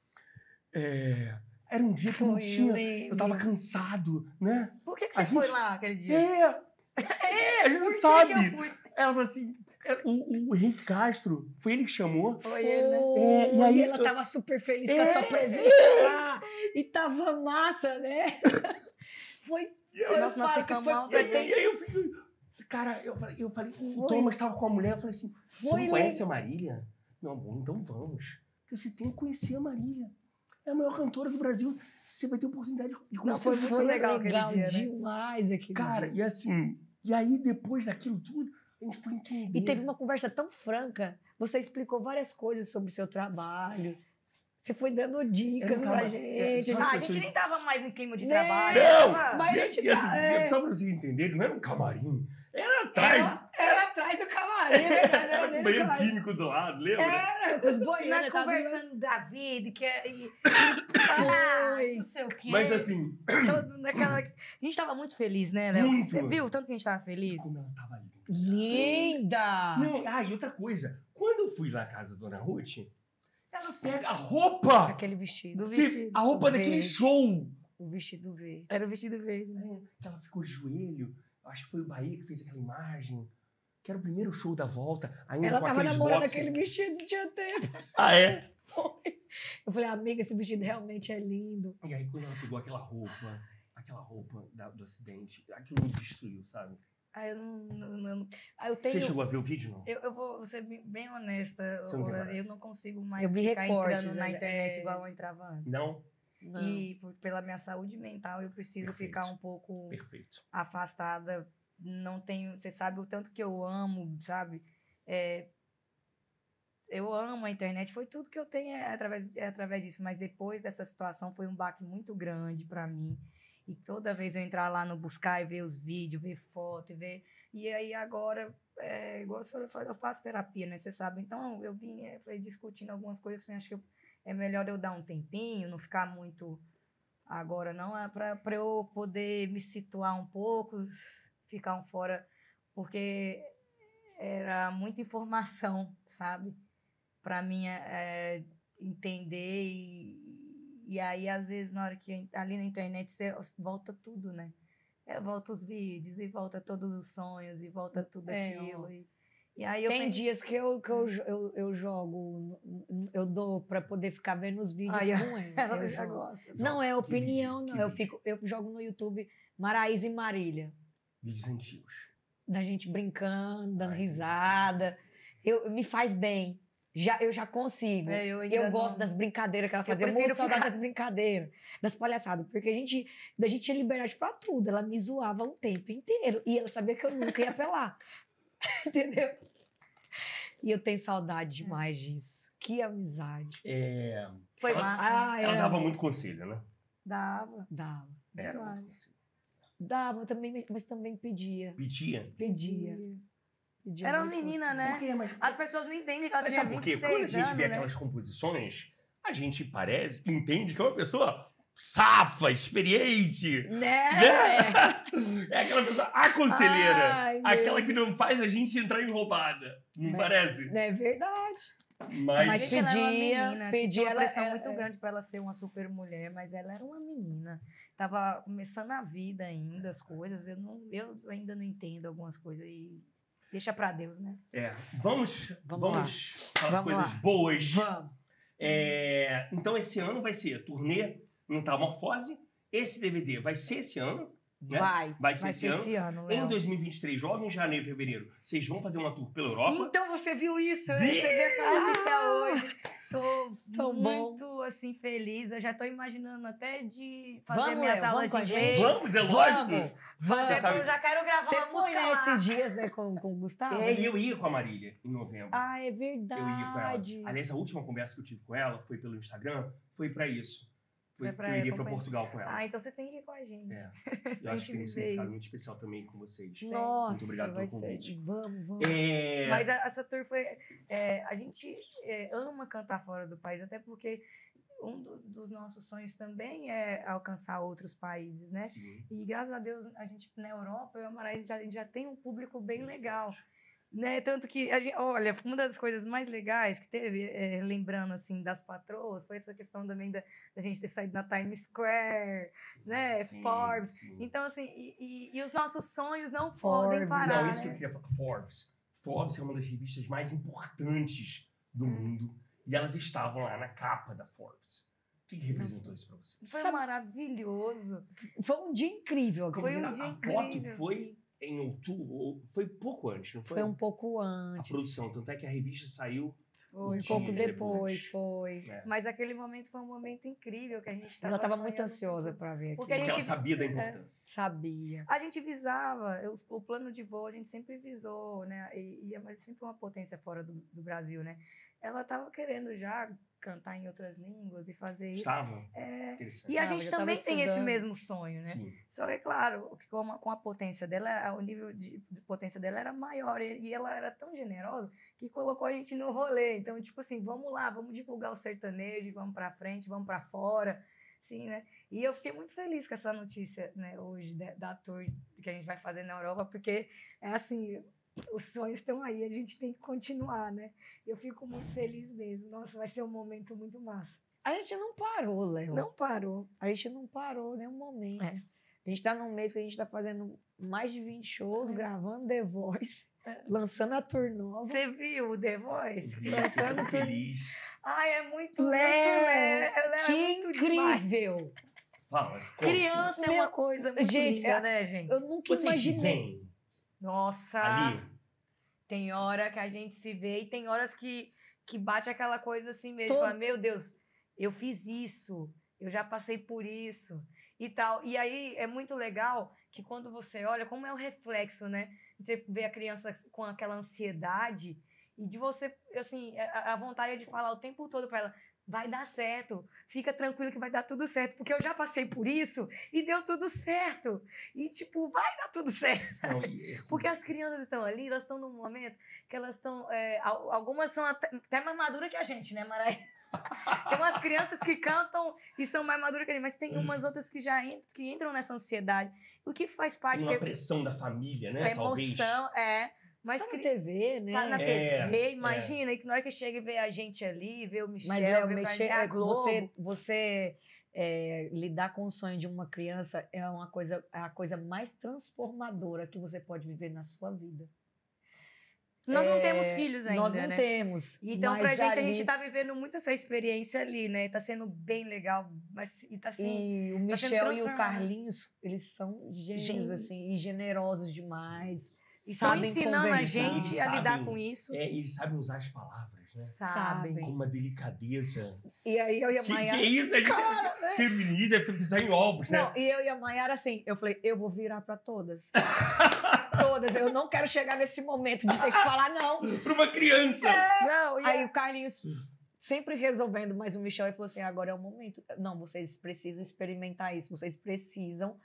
É, era um dia que eu não Foi, tinha... eu Eu lembro. tava cansado, né? Por que, que A você foi gente- lá aquele dia? É! É, a gente Por não que sabe. que eu fui? Ela falou assim, é, o, o Henrique Castro, foi ele que chamou. Foi ele, né? É, e aí- ela tava super feliz com a É, sua presença lá. E tava massa, né? Foi... E ela- Nossa, nós falo que ficamos foi mal E aí, também. e aí eu fiquei... Cara, eu falei, eu falei o Foi. Thomas estava com a mulher, eu falei assim, você Foi não conhece a Marília? Não, amor, então vamos. Porque você tem que conhecer a Marília. É a maior cantora do Brasil. Você vai ter oportunidade de Não, conhecer. foi muito legal aquele dia, né? demais aquele Cara, dia. e assim... E aí, depois daquilo tudo, a gente foi entender. E teve uma conversa tão franca. Você explicou várias coisas sobre o seu trabalho. Você foi dando dicas Era um pra cama- é, gente. só Ah, as a pessoas- gente nem tava mais em clima de Não, trabalho. Não! tava- Mas a E, gente e assim, tá- é. só pra vocês entenderem, não era um camarim. Era atrás. Era, era atrás do camarim, verdade, Era era com dentro do banheiro camarim. químico do lado, lembra? Era, com os E boiantes. nós tava- conversando da vida, que é. E, Foi. não sei o quê. Mas assim, Todo naquela... A gente tava muito feliz, né, Léo? Muito. Você viu o tanto que a gente tava feliz? como ela tava linda. Linda! Não, ah, e outra coisa. Quando eu fui lá na casa da Dona Ruth, ela pega a roupa. Aquele vestido. Do se- vestido. a roupa daquele verde. show. O vestido verde. Era o vestido verde. né? É, que ela ficou de joelho. Eu acho que foi o Bahia que fez aquela imagem. Que era o primeiro show da volta, ainda Ela com tava aqueles namorando boxers. aquele vestido, não tinha tempo. Ah, é? Foi. Eu falei, amiga, esse vestido realmente é lindo. E aí, quando ela pegou aquela roupa, aquela roupa da- do acidente, aquilo me destruiu, sabe? Ah, eu não. não, não- Aí eu tenho. Você chegou a ver o vídeo, não? eu, eu vou ser bem bem honesta. Você não tem eu, coragem? eu não consigo mais Eu vi ficar recortes, entrando na é, internet é. igual eu entrava antes. Não? Não. E por- pela minha saúde mental, eu preciso Perfeito. ficar um pouco Perfeito. afastada. Não tenho. Você sabe o tanto que eu amo, sabe? É, eu amo a internet, foi tudo que eu tenho é através, é através disso. Mas depois dessa situação foi um baque muito grande para mim. E toda vez eu entrar lá no buscar e ver os vídeos, ver foto, e ver. E aí agora, é, igual você falou, eu faço- eu faço terapia, né? Você sabe. Então eu vim é, foi discutindo algumas coisas. Assim, acho que eu- é melhor eu dar um tempinho, não ficar muito agora, não. É para eu poder me situar um pouco, ficar um fora, porque era muita informação, sabe? Para mim é, entender e, e aí às vezes na hora que ali na internet você volta tudo, né? É, volta os vídeos e volta todos os sonhos e volta tudo É, aquilo ó. e, e aí eu Tem penso- dias que eu, que eu, eu, eu jogo, eu dou pra poder ficar vendo os vídeos Ai, com ele. ela Eu já jogo. gosta. Não é Que opinião, vídeo? não. Que Eu, vídeo? fico, eu jogo no YouTube Maraísa e Marília. Vídeos antigos. Da gente brincando, dando Ai, risada. Eu, me faz bem. Já, eu já consigo. É, eu ainda eu gosto não- das brincadeiras que ela Eu fazia. Eu prefiro muito saudade ficar- das brincadeiras, das palhaçadas. Porque a gente, a gente tinha liberdade pra tudo. Ela me zoava o tempo inteiro. E ela sabia que eu nunca ia apelar. Entendeu? E eu tenho saudade demais disso. Que amizade. É, Foi ela, massa. Ah, ela é. dava muito conselho, né? Dava. Dava. Era Demais. muito conselho. Dava também, mas também pedia. Pedia. Pedia. Pedia Era uma muito menina, conselho. né? Por quê? Mas, As pessoas não entendem que ela mas tinha sabe por vinte e quê? Quando a seis gente anos, vê né? aquelas composições, a gente parece, entende que é uma pessoa safa, experiente. Né? Né? É aquela pessoa, a conselheira. Ai, aquela meu que não faz a gente entrar em roubada. Não Né? parece? Não é verdade. Mas, Mas Gente, ela era uma pedia- menina, pedia, tinha uma ela- pressão ela- muito é. grande para ela ser uma super mulher, mas ela era uma menina. Tava começando a vida ainda, as coisas. Eu, não, eu ainda não entendo algumas coisas e deixa para Deus, né? é, vamos, Vamos vamos falar de Vamos coisas lá. boas. Vamos. É, então, esse ano vai ser turnê Metamorfose. Esse D V D vai ser esse ano. Né? Vai. Vai ser Vai esse ser ano. esse ano, Em Léo. dois mil e vinte e três, logo em janeiro, fevereiro, vocês vão fazer uma tour pela Europa. Então você viu isso? Eu Vi! recebi essa notícia hoje. Tô Tão muito assim feliz. Eu já tô imaginando até de fazer Vamos, minhas Léo, aulas vamos de com a gente? inglês. Vamos, é lógico. Vamos. Você Vamos. sabe- Eu já quero gravar Você uma foi música né, lá. esses dias né, com, com o Gustavo? É, né? e eu ia com a Marília em novembro. Ah, é eu ia com ela. verdade. Aliás, a última conversa que eu tive com ela foi pelo Instagram, foi pra isso. Foi Foi que pra eu iria pra acompanhar. Portugal com ela. Ah, então você tem que ir com a gente. É. Eu acho que tem um gente significado veio. muito especial também com vocês. Nossa, Muito obrigado vai pelo ser. convite. Vamos, vamos. É, Mas a- essa tour foi. é, a gente é, ama cantar fora do país, até porque um do- dos nossos sonhos também é alcançar outros países, né? sim. E graças a Deus, a gente na Europa, eu e a Maraísa já, a gente já tem um público bem legal. Né? Tanto que, a gente, olha, uma das coisas mais legais que teve, é, lembrando assim das patroas, foi essa questão também da, da gente ter saído na Times Square, né? Sim, Forbes. sim. Então, assim, e, e- e os nossos sonhos não Forbes. podem parar. Não, isso que eu né? queria falar. Forbes. Forbes é uma das revistas mais importantes do mundo. E elas estavam lá na capa da Forbes. O que, que representou isso pra você? Foi Sabe- maravilhoso. Foi um dia incrível. Foi aquele um a, dia a foto incrível. foi em outubro, ou- foi pouco antes, não foi? Foi um pouco A antes. produção, tanto é que a revista saiu Foi, um Um pouco dia depois, foi. né? Mas aquele momento foi um momento incrível que a gente estava Ela estava muito ansiosa para ver Porque aquilo. a Porque ela gente- sabia da é. importância. Sabia. A gente visava, os- o plano de voo a gente sempre visou, né? E, e mas sempre foi uma potência fora do, do Brasil, né? Ela estava querendo já cantar em outras línguas e fazer isso. Estava? É, Interessante. e a Ah, gente eu tava também tem esse estudando. mesmo sonho, né? Sim. Só que, é claro, que com a, com a potência dela, o nível de, de potência dela era maior. E, e ela era tão generosa que colocou a gente no rolê. Então, tipo assim, vamos lá, vamos divulgar o sertanejo, vamos pra frente, vamos pra fora. Sim, né? E eu fiquei muito feliz com essa notícia, né, hoje, da, da tour que a gente vai fazer na Europa, porque é assim, os sonhos estão aí, a gente tem que continuar, né? Eu fico muito feliz mesmo. Nossa, vai ser um momento muito massa. A gente não parou, Léo. Não parou. A gente não parou nenhum momento. É. A gente tá num mês que a gente tá fazendo mais de vinte shows, É. gravando The Voice, É. lançando a tour nova. Você viu o The Voice? Vi, Lançando fiquei tão tudo. feliz. Ai, é muito Léo, Léo, Léo, Que é muito demais. incrível! Fala. conta. Criança é Meu- uma coisa muito Gente, linda, é- né, gente? Eu nunca Vocês se imaginei. veem Nossa, ali? tem hora que a gente se vê e tem horas que, que bate aquela coisa assim mesmo. Todo- Fala, meu Deus, eu fiz isso, eu já passei por isso e tal. E aí é muito legal que quando você olha, como é o reflexo, né? Você vê a criança com aquela ansiedade e de você, assim, a, a vontade é de falar o tempo todo para ela, vai dar certo, fica tranquilo que vai dar tudo certo, porque eu já passei por isso e deu tudo certo. E, tipo, vai dar tudo certo. Não, e, assim, Porque as crianças estão ali, elas estão num momento que elas estão. é, al- algumas são até, até mais maduras que a gente, né, Maraí? Tem umas crianças que cantam e são mais maduras que a gente, mas tem umas outras que já entram, que entram nessa ansiedade. O que faz parte uma porque pressão da família, né? a emoção Talvez. é. Mas Tá na cri- T V, né? tá na É, T V, é. imagina, e que na hora que chega e vê a gente ali, vê o Michel, Mas, Léo, vê o mexer, a é, Globo. você, você é, lidar com o sonho de uma criança é uma coisa, é a coisa mais transformadora que você pode viver na sua vida. Nós não É, temos filhos ainda, Nós não né? temos. Então, mas pra gente, ali- a gente tá vivendo muito essa experiência ali, né? Tá sendo bem legal, mas e tá assim. E o tá sendo Michel e o transformado. Carlinhos, eles são gênios, Gênios. assim, e generosos demais. Estão sabem ensinando a conversar. gente a lidar Sabem. com isso. É, eles sabem usar as palavras, né? Sabem. Sabem. Com uma delicadeza. E aí eu e a Que, que Maiara... é isso? A gente Cara, né? feminista é pisar em ovos, né? Não, e eu e a Maiara, assim, eu falei, eu vou virar pra todas. Todas. Eu não quero chegar nesse momento de ter que falar não. Para uma criança. Não, e Aí o Carlinhos sempre resolvendo, mas o Michel ele falou assim, agora é o momento. Não, vocês precisam experimentar isso, vocês precisam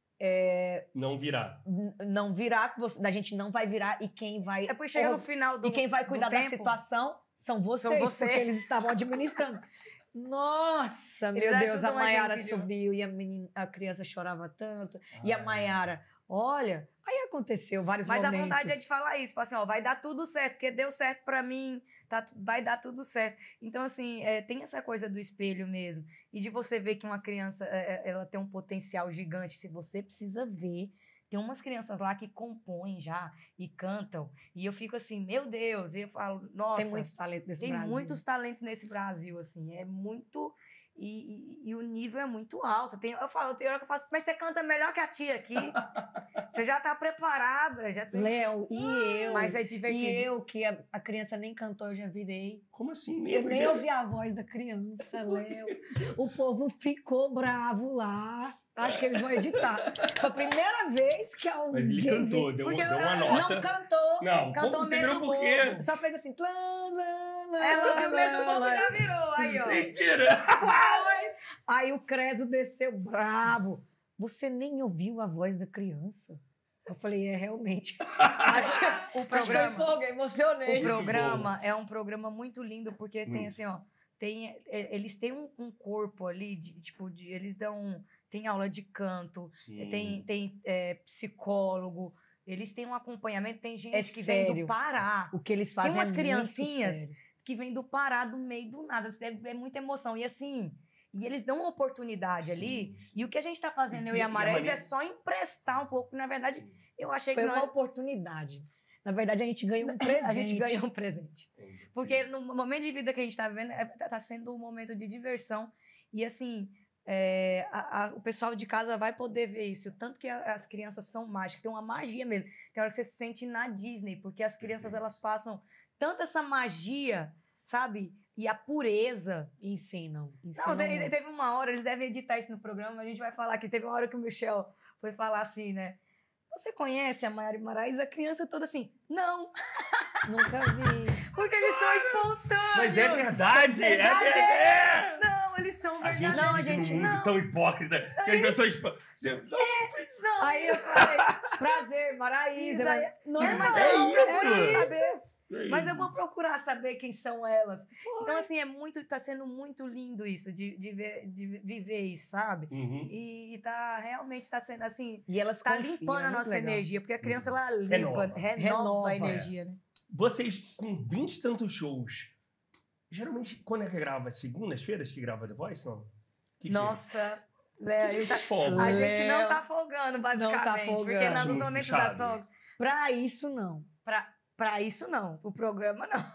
é, não virar. Não virar, a gente não vai virar e quem vai... É porque chega no final do E quem vai cuidar da tempo, situação são vocês, são você. porque eles estavam administrando. Nossa, meu Eles Deus, a ajudam a Maiara gente, viu? subiu e a, menina, a criança chorava tanto. E a Ah. Maiara, olha, aí aconteceu vários Mas momentos. a vontade é de falar isso, falar assim, ó, vai dar tudo certo, porque deu certo pra mim, tá, tu- vai dar tudo certo. Então, assim, é, tem essa coisa do espelho mesmo, e de você ver que uma criança, é, é, ela tem um potencial gigante, se você precisa ver, tem umas crianças lá que compõem já, e cantam, e eu fico assim, meu Deus, e eu falo, nossa, Tem muitos talentos nesse tem Brasil. muitos talentos nesse Brasil, assim, é muito... E, e- e o nível é muito alto. Tem, eu falo, tem hora que eu faço, mas você canta melhor que a tia aqui. Você já tá preparada. Já tem... Léo, e eu? Mas é divertido. E eu, que a, a criança nem cantou, eu já virei. Como assim? Nem Eu a nem primeira- ouvi a voz da criança, Léo. O povo ficou bravo lá. Acho que eles vão editar. Foi a primeira vez que alguém... Mas ele cantou, deu, Porque deu uma eu- nota. Não cantou. Não, Cantou como você mesmo virou por quê? pouco. Só fez assim... Lá, lá, lá, Ela viu lá, mesmo, o povo lá. já virou. Aí, ó. Mentira! Aí o Creso desceu bravo. Você nem ouviu a voz da criança? Eu falei, é, realmente. Acho que, O acho que eu programa, empolguei, emocionei. o programa é um programa muito lindo, porque tem Muito. assim, ó. Tem, é, eles têm um, um corpo ali, de, tipo, de, eles dão. Tem aula de canto, Sim. tem, tem é, psicólogo, eles têm um acompanhamento, tem gente É que vem do sério. Pará. O que eles fazem umas é muito criancinhas sério. que vem do Pará, do meio do nada. Isso deve- É muita emoção. E assim, e eles dão uma oportunidade Sim, ali. sim. E o que a gente tá fazendo, eu E- e e a a Marais, maneira- é só emprestar um pouco. Na verdade, Sim. eu achei Foi que uma nós, oportunidade. Na verdade, a gente ganhou um presente. a gente ganhou um presente. Porque no momento de vida que a gente tá vivendo, é, tá tá sendo um momento de diversão. E assim, é, a- a- o pessoal de casa vai poder ver isso. O tanto que a- as crianças são mágicas, tem uma magia mesmo. Tem hora que você se sente na Disney, porque as crianças Perfeito. elas passam tanto essa magia, sabe? E a pureza. Ensinam. ensinam Não, te- muito. teve uma hora, eles devem editar isso no programa, a gente vai falar que teve uma hora que o Michel foi falar assim, né? Você conhece a Maiara e Marais? A criança toda assim, não, Nunca vi. porque eles são espontâneos. Mas é verdade! É Verdade, verdade! Não, eles são A gente verdadeiros. Não, a vive gente- num mundo não. tão hipócrita que as pessoas... Você- Não, Aí eu falei, prazer, Maraísa. Isso aí- Não, É, mas É eu- isso! eu quero saber. É Mas isso. eu vou procurar saber quem são elas. Então, assim, é muito, tá sendo muito lindo isso, de, de, ver, de viver isso, sabe? Uhum. E, e tá, realmente tá sendo, assim, E elas tá confiam, limpando é a muito nossa legal. energia, porque a criança, ela limpa, Renova. renova, Renova, a é. energia, né? Vocês, com vinte e tantos shows, geralmente, quando é que grava? Segundas-feiras que grava The Voice, não? Que dia? Nossa, Que Léo, dia a que gente, vocês folgam? a gente não Léo. tá folgando, basicamente. Não tá folgando. Porque Acho nos muito momentos da puxado. sogra, Pra isso, não. pra, pra isso não, o programa não.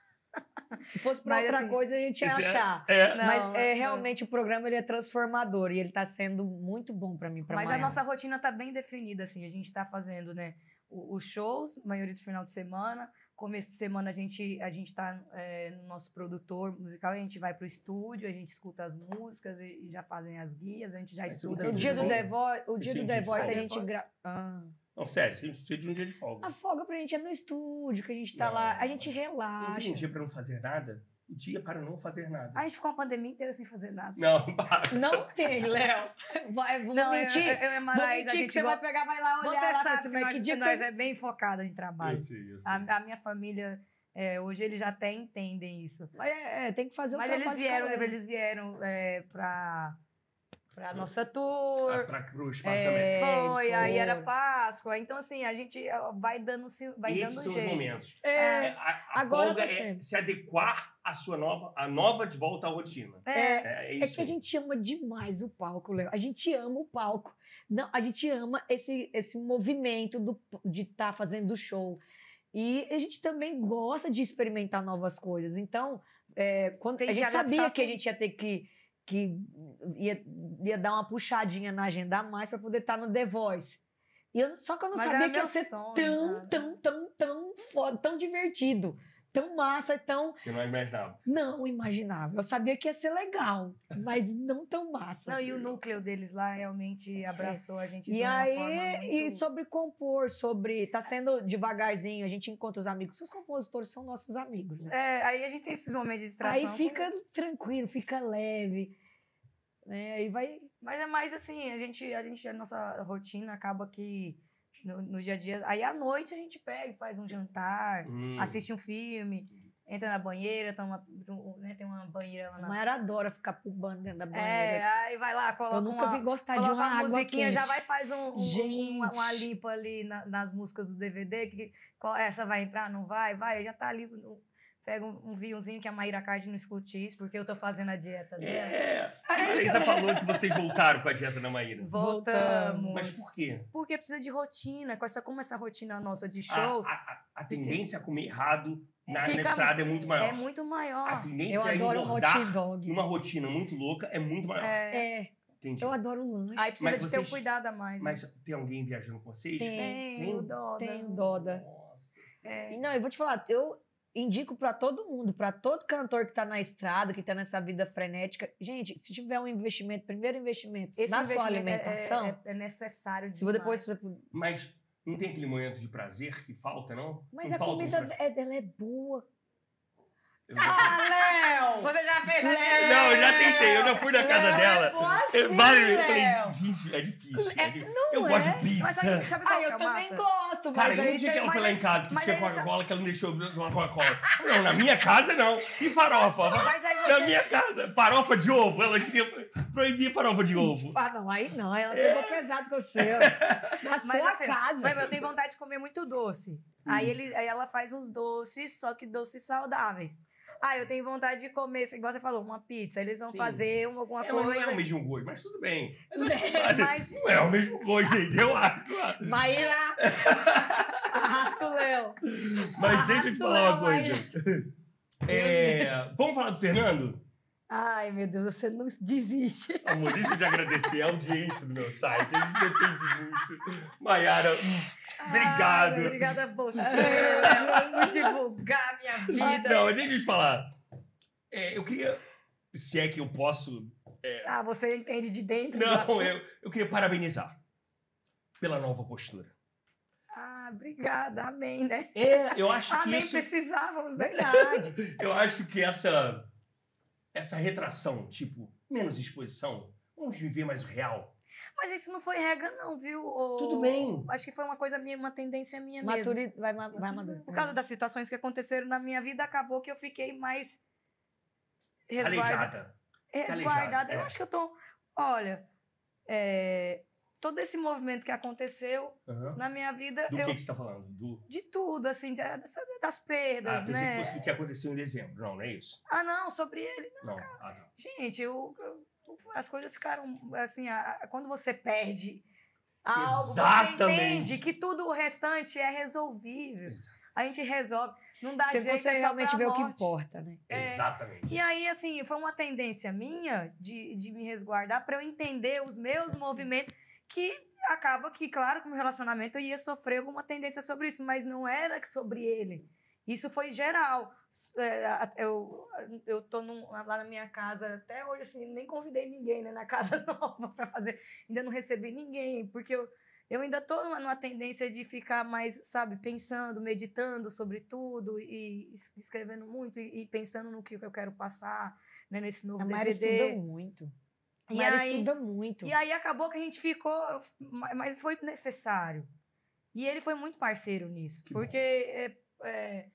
Se fosse pra Mas, outra assim, coisa, a gente ia Isso é- achar. É. Não, Mas é, não. realmente o programa ele é transformador e ele tá sendo muito bom pra mim, pra Mas a Maiara. nossa rotina tá bem definida, assim. A gente tá fazendo, né, o- os shows, maioria do final de semana. Começo de semana a gente, a gente tá é, no nosso produtor musical, a gente vai pro estúdio, a gente escuta as músicas e, e já fazem as guias, a gente já Mas estuda. tem O de dia do folga? The Voice, o Vocês dia têm do dia The de Voice a folga? gente gra... Ah. Não, sério, você precisa de um dia de folga. A folga pra gente é no estúdio, que a gente tá Não. lá, a gente Não tem relaxa. um dia pra não fazer nada? O dia para não fazer nada. A gente ficou a pandemia inteira sem fazer nada. Não, para. Não tem, Léo. Vai, vou Não, mentir. eu, eu, eu e Vou Marais, a mentir gente que você go- vai pegar, vai lá olhar Você lá, sabe falar que assim, mas nós, que dia que nós você... é bem focada em trabalho. Eu sei, eu sei. A, a minha família, é, hoje eles já até entendem isso. É, é, tem que fazer o Mas trabalho eles de vieram, cada um. eles vieram é, pra, pra nossa tour. Ah, pra, pro espaço É, também. Foi, eles aí era foram. Páscoa. Então, assim, a gente ó, vai dando, se- vai Esses dando são jeito. os momentos. É, É, a a agora folga tá é sendo. se adequar à sua nova, a nova de volta à rotina. É, É, é é isso. que a gente ama demais o palco, Léo. A gente ama o palco. Não, a gente ama esse, esse movimento do, de estar fazendo o show. E a gente também gosta de experimentar novas coisas. Então, é, quando, Tem a que gente sabia adaptar que a tudo. gente ia ter que, que ia, ia dar uma puxadinha na agenda a mais para poder estar no The Voice. E eu, só que eu não Mas sabia era que ia meu ser sonho, tão, cara. tão, tão, tão foda, tão divertido. tão massa, tão... Você não imaginava? Não imaginava. Eu sabia que ia ser legal, mas não tão massa. Não, e o núcleo deles lá realmente abraçou a gente E de uma aí, forma muito... e sobre compor, sobre... Tá sendo devagarzinho, a gente encontra os amigos. Os compositores são nossos amigos, né? É, aí a gente tem esses momentos de distração. Aí fica tranquilo, fica leve. Né? Aí vai... Mas é mais assim, a gente, a gente, a nossa rotina acaba que no, no dia a dia... Aí à noite a gente pega, faz um jantar, Hum. assiste um filme, entra na banheira, toma, né, tem uma banheira lá A na... Mayara adora ficar pulbando dentro da É, banheira. aí vai lá, coloca Eu nunca uma... vi gostar de Coloca uma uma água musiquinha, quente. já vai faz um, um, Gente. uma, uma limpa ali na- nas músicas do D V D, que, qual, essa vai entrar, não vai? Vai, já tá ali, um- pega um, um vinhozinho que a Maíra Card não escute isso, porque eu tô fazendo a dieta dela. É. A Maísa falou que vocês voltaram com a dieta da Maíra. Voltamos. Mas por quê? Porque precisa de rotina, com essa, como essa rotina nossa de A, shows, a, a- a tendência a comer errado na, na Fica- estrada é muito maior. é muito maior. A tendência Eu a adoro hot engordar dog. numa rotina muito louca é muito maior. É, É, Entendi. eu adoro lanche. aí precisa Mas de ter um vocês- cuidado a mais. né? Mas tem alguém viajando com vocês? Tem. tem, tem- o Doda. Tem o Doda. Nossa. É. E Não, eu vou te falar, eu indico pra todo mundo, pra todo cantor que tá na estrada, que tá nessa vida frenética. Gente, se tiver um investimento, primeiro investimento Esse na sua investimento é- alimentação, é, é necessário se você demais. depois você... Mas não tem aquele momento de prazer que falta, não? Mas não a falta um comida pra- é, dela é boa. Eu já- Léo! Você já fez Léo! assim? Não, eu já tentei, eu já fui na casa Léo, dela. é boa Eu, assim, várias vezes eu Léo. falei, gente, é difícil. É, é difícil. não eu é. gosto de Mas pizza. sabe, sabe qual Ah, que é eu o também massa? gosto, mas Cara, e aí no dia você- que ela foi lá em casa, que mas tinha aí você- Coca-Cola, que ela não deixou eu beber uma Coca-Cola. Não, na minha casa não. E farofa? Mas aí Na você... minha casa. Farofa de ovo. Ela queria proibir farofa de ovo. Ah, não, aí não, ela É. pegou pesado com o seu. Na Mas sua assim, casa. mas eu tenho vontade de comer muito doce. Aí, ele, aí ela faz uns doces, só que doces saudáveis. Ah, eu tenho vontade de comer, igual você falou, uma pizza. Eles vão Sim. fazer uma, alguma É, mas não coisa. é o mesmo gosto, mas tudo bem. Mas- Não é o mesmo gosto, gente, eu acho. Maíra! Arrasta o Léo. Mas deixa eu te falar uma Maíra. coisa. É, vamos falar do Fernando? Ai, meu Deus, você não desiste. Amor, deixa eu te agradecer a audiência do meu site. A gente depende muito. Mayara, hum, obrigado. Ai, obrigada a você, Léo, por divulgar a minha vida. Não, deixa eu te falar. É, eu queria, se é que eu posso... Ah, você entende de dentro do Não, assunto. eu, eu queria parabenizar pela nova postura. Ah, obrigada, amém, né? É, eu acho que Amém, isso... precisávamos, né? Verdade. Eu acho que essa, essa retração, tipo, menos exposição, vamos viver mais o real. Mas isso não foi regra, não, viu? ô- Tudo bem. Acho que foi uma coisa minha, uma tendência minha mesmo. Maturi... Vai, ma- vai amador. Por causa das situações que aconteceram na minha vida, acabou que eu fiquei mais resguarda... Aleijada. resguardada. Calejada, Eu é. acho que eu tô... Olha, é, todo esse movimento que aconteceu Aham. na minha vida, Do eu... que, que você está falando? Do... de tudo, assim, de- dessa- das perdas, Ah, pensei né? que fosse do que aconteceu em dezembro. Não, não é isso? Ah, não, sobre ele. Não. Ah, tá. Gente, eu, eu- as coisas ficaram assim, a- a- quando você perde algo, você Exatamente. entende que tudo o restante é resolvível. Exato. A gente resolve, não dá Se jeito, você é só realmente pra vê o que morte. importa, né? É. Exatamente. E aí, assim, foi uma tendência minha de, de me resguardar para eu entender os meus movimentos, que acaba que, claro, com o relacionamento eu ia sofrer alguma tendência sobre isso, mas não era sobre ele. Isso foi geral. É, a- Eu, eu tô num- lá na minha casa até hoje, assim, nem convidei ninguém, né, na casa nova para fazer. Ainda não recebi ninguém, porque eu, eu ainda tô numa, numa tendência de ficar mais, sabe, pensando, meditando sobre tudo e es- escrevendo muito e, e pensando no que eu quero passar, né, nesse novo A Mayra D V D. estuda muito. A E Mayra aí- estuda muito. E aí acabou que a gente ficou, ma- mas foi necessário. E ele foi muito parceiro nisso, Que bom. porque é, é,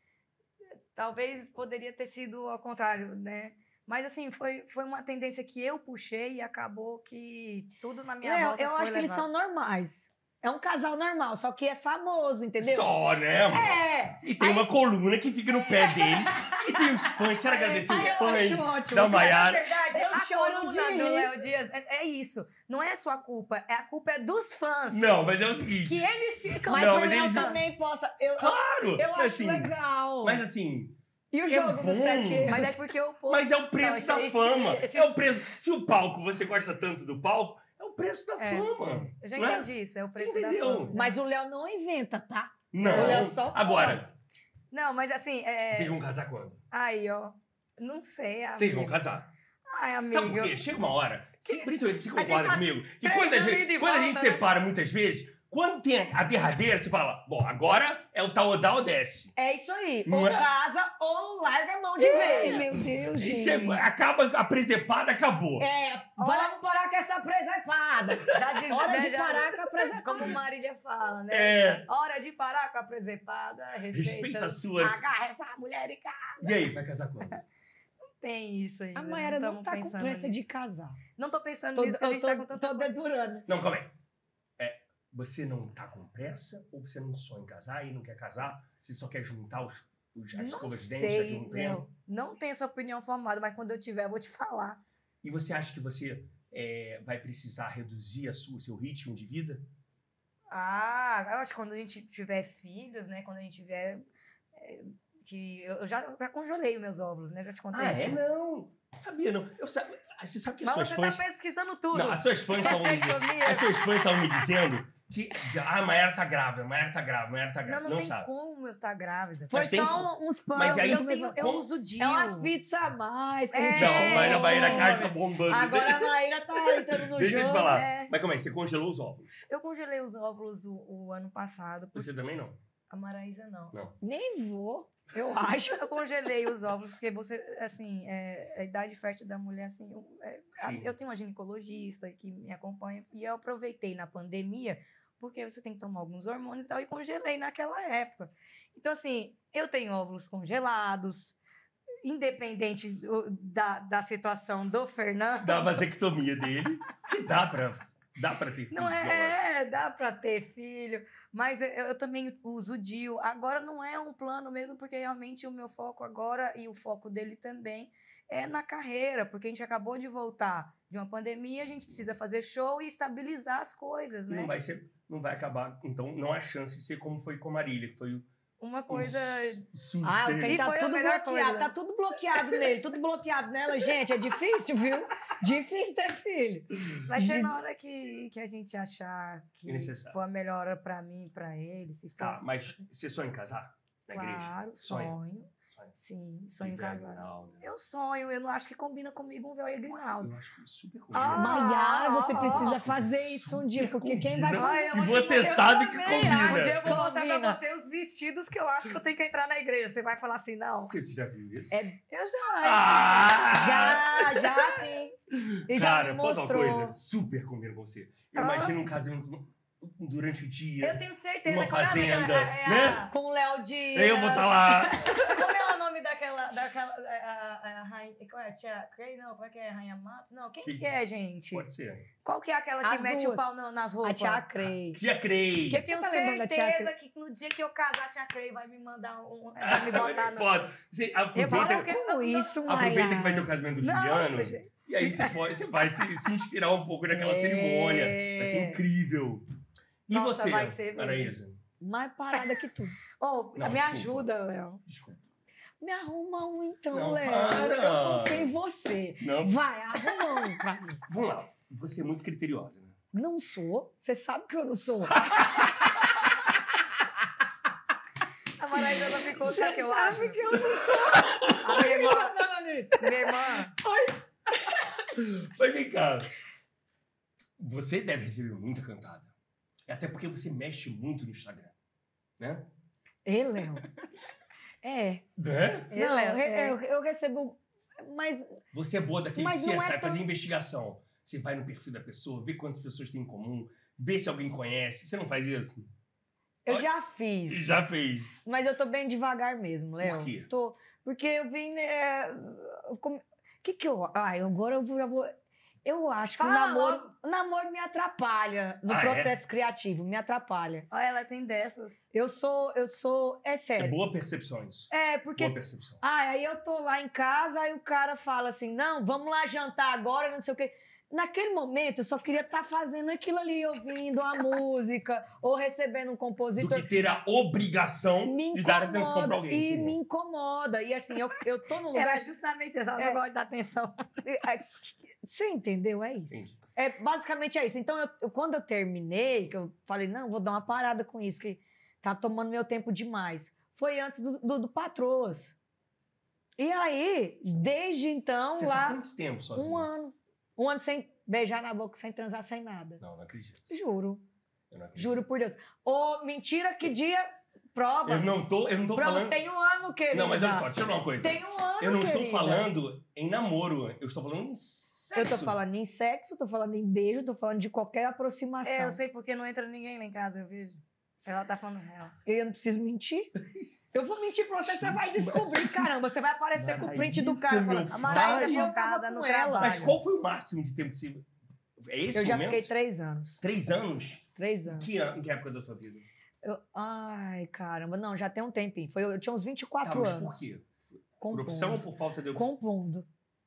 talvez poderia ter sido ao contrário, né? Mas assim, foi, foi uma tendência que eu puxei e acabou que tudo na minha Léo, volta eu foi acho que eles levado. são normais. É um casal normal, só que é famoso, entendeu? Só, né, amor? É! E tem uma coluna que fica no pé deles. E tem os fãs. Quero agradecer Ai, os eu fãs acho ótimo. da Na Mayara. verdade, Eu a choro coluna de do rir. Léo Dias é, é isso. Não é sua culpa, é a culpa é dos fãs. Não, mas é o seguinte. Que eles ficam... Mas Não, o mas Léo eles não- também posta. Eu, Claro! eu mas, acho assim, legal. Mas assim, E o é jogo bom. dos sete erros? Mas é porque o povo... mas é o preço Não, da esse- fama. esse- É o preço. Se o palco, você gosta tanto do palco, é o preço da É. fama. Eu já não é? entendi isso, é o preço Você da entendeu? fama. Mas o Léo não inventa, tá? Não. O Léo só Agora, Não, mas assim... É... Vocês vão casar quando? Aí, ó. Não sei, amigo. Vocês vão casar. Ai, amigo. Sabe por quê? Chega uma hora, que, principalmente você concorda tá comigo, que três quando a anos gente, ida e quando a volta, gente né? separa muitas vezes, quando tem a derradeira, você fala, bom, agora é o tal ou dá ou desce. É isso aí. Não ou é? casa ou larga a mão de Ai, vez. meu Deus, E gente. chega- acaba a presepada, acabou. É, vamos parar com essa presepada. Já diz, Hora né, de já- parar com a presepada. Como Marília fala, né? É. Hora de parar com a presepada. Respeita, Respeita a sua. Agarra essa mulher e cá. E aí, vai casar quando? Tem isso aí. A Mayara não tá com pressa de casar. Não tô pensando Tô, nisso, porque a eu gente tô, tá com tanta tô coisa. dedurando. Não, calma aí. É, você não tá com pressa ou você não sonha em casar e não quer casar? Você só quer juntar os, os, as Não escovas de dente daqui a sei, um tempo? Léo. Não tenho essa opinião formada, mas quando eu tiver, eu vou te falar. E você acha que você é, vai precisar reduzir a sua, o seu ritmo de vida? Ah, eu acho que quando a gente tiver filhos, né? Quando a gente tiver... é, que eu eu já, eu já congelei os meus óvulos, né? Já te contei Ah, isso. é? Não. Sabia, não. Eu sa... Você sabe que as Mas suas você fãs... tá pesquisando tudo. Não, as suas fãs estavam me dizendo... Sabia? As suas fãs estavam me dizendo que... Ah, a Mayara tá grávida, a Mayara tá grávida, a Mayara tá Não, grávida. não, Não, tem sabe. como eu estar grávida. Foi Mas tem só uns pães. Mas aí- eu, tenho, eu como- uso DIU. É umas pizzas a mais que a gente É. Não, mas a Mayara É. cara tá bombando. Agora a Maíra tá entrando no Deixa eu te jogo. falar. é. Mas como é? Você congelou os óvulos? Eu congelei os óvulos o, o ano passado. Porque Você também não? a Maraísa não. Nem vou, eu acho. Eu congelei os óvulos, porque você, assim, é, a idade fértil da mulher, assim, eu, é, a- Sim. eu tenho uma ginecologista que me acompanha, e eu aproveitei na pandemia, porque você tem que tomar alguns hormônios e tal, e congelei naquela época. Então, assim, eu tenho óvulos congelados, independente do- da, da situação do Fernando. Da vasectomia dele, que dá pra, dá pra ter filho. Não biológico. é, dá pra ter filho, mas eu, eu também uso o DIU. Agora não é um plano mesmo, porque realmente o meu foco agora e o foco dele também é na carreira, porque a gente acabou de voltar de uma pandemia, a gente precisa fazer show e estabilizar as coisas, E né? não vai ser, não vai acabar, então não há chance de ser como foi com a Marília, que foi o Uma coisa... um susto. Ah, o E trem tá foi a tudo melhor bloqueado, coisa. tá tudo bloqueado nele, tudo bloqueado nela. Gente, é difícil, viu? Difícil ter filho. Vai ser Gente. na hora que, que a gente achar que Necessário. for a melhor hora pra mim e pra ele, se for... Tá, mas você sonha em casar? Na igreja? Claro, Sonha. sonho. Sonha. Sim, sonho em De véu casar. Grinaldo. Eu sonho, eu não acho que combina comigo um véu e grinaldo. Eu acho que é super ruim. Ah, Maiara, você ah, precisa ah. fazer isso um dia, porque quem vai Combina. fazer... Ai, eu E vou te- você eu sabe que também. combina. Um dia eu vou mostrar Combina. pra você os vestidos que eu acho que eu tenho que entrar na igreja. Você vai falar assim, não. Por que você já viu isso? É, Eu já. Ah! já, já sim. E já Cara, me posso falar uma mostrou. coisa? Super combina com você. Eu Ah. imagino um casamento durante o dia. Eu tenho certeza Uma que quando a amiga- fazenda, é a- né? Com o Léo Dias. Eu vou estar lá. Como é o nome daquela. daquela a, a, a rainha. Qual é? Tia Crey? Não, como é que é? Rainha Matos? Não, quem Que- que, é, gente? Pode ser. Qual que é aquela que As mete duas. o pau no- nas A roupas? tia Crei. Tia Crei. Que eu tenho Você tá lembrando da tia certeza que no dia que eu casar, a tia Crey vai me mandar um. é, vai me Ah, botar no. Pode. Você Eu falo aproveita, que- Como isso, aproveita que vai ter o Maiara? casamento do Nossa, Juliano. gente. E aí você, pode, você vai se, se inspirar um pouco naquela É. cerimônia. Vai ser incrível. E Nossa, você, vai ser mesmo. Araísa? Mais parada que tu. Oh, Não, me desculpa. ajuda, Léo. Desculpa. Me arruma um então, Não, Léo. para. Eu confio em você. Não, Vai, arruma um pra mim. vamos lá. Você é muito criteriosa, né? Não sou. Você sabe que eu não sou. A Maraísa ela ficou Você sabe que eu sabe acho? que eu não sou. A minha irmã, Fala nisso. minha irmã. Mas vem cá. Você deve receber muita cantada. Até porque você mexe muito no Instagram. Né? Ê, Léo. É. Né? Ele Não, é- eu, é. eu, eu recebo... Mas Você é boa daquele Mas C não S I, é tão- fazer investigação. Você vai no perfil da pessoa, vê quantas pessoas tem em comum, vê se alguém conhece. Você não faz isso? eu Olha- já fiz. Já fez. Mas eu tô bem devagar mesmo, Léo. Por quê? Tô, porque eu vim. É, eu come- que que eu. Ah, agora eu vou. já vou- Eu acho que o Fala namoro, o namoro me atrapalha no Ah, é? processo criativo, me atrapalha. Olha, ela tem dessas. Eu sou, eu sou, é É sério. boa percepções. É, porque Boa percepção. ah, aí eu tô lá em casa, aí o cara fala assim: não, vamos lá jantar agora, não sei o quê. Naquele momento, eu só queria estar fazendo aquilo ali, ouvindo a música, ou recebendo um Do compositor. que ter a obrigação Me de dar atenção pra incomoda, alguém. E entendeu? me incomoda. E assim, eu, eu tô num lugar. Ela é justamente essa, ela É. não gosta de dar atenção. É, Você entendeu? É isso. Entendi. É, basicamente é isso. Então, eu- eu- quando eu terminei, que eu falei, não, vou dar uma parada com isso, que tá tomando meu tempo demais. Foi antes do, do, do Patroas. E aí, desde então, Você lá... tá quanto tempo sozinho? Um ano. Um ano sem beijar na boca, sem transar, sem nada. Não, não acredito. Juro. Eu não acredito. Juro por Deus. Ô, mentira, que dia? Provas. Eu não tô, eu não tô Provas falando... tem um ano, querido. Não, mas olha só, deixa eu falar uma coisa. Tem um ano, Eu não estou querida. falando em namoro, eu estou falando em sexo. Eu tô falando em sexo, tô falando em beijo, tô falando de qualquer aproximação. É, eu sei porque não entra ninguém lá em casa, eu vejo. Ela tá falando real. Eu não preciso mentir. Eu vou mentir pra você, você vai descobrir. Caramba, você vai aparecer com o print do cara. Maravilha, Falando, meu a pai. Maraísa Tá focada focada no no ela. trabalho. Mas qual foi o máximo de tempo que você... É esse Eu já momento? fiquei três anos. Três anos? Três anos. Que an- em que época da tua vida? Eu- ai, caramba. Não, já tem um tempinho. Foi, eu tinha uns vinte e quatro Tá, mas anos. por quê? Por Compondo. opção ou por falta de... Compondo.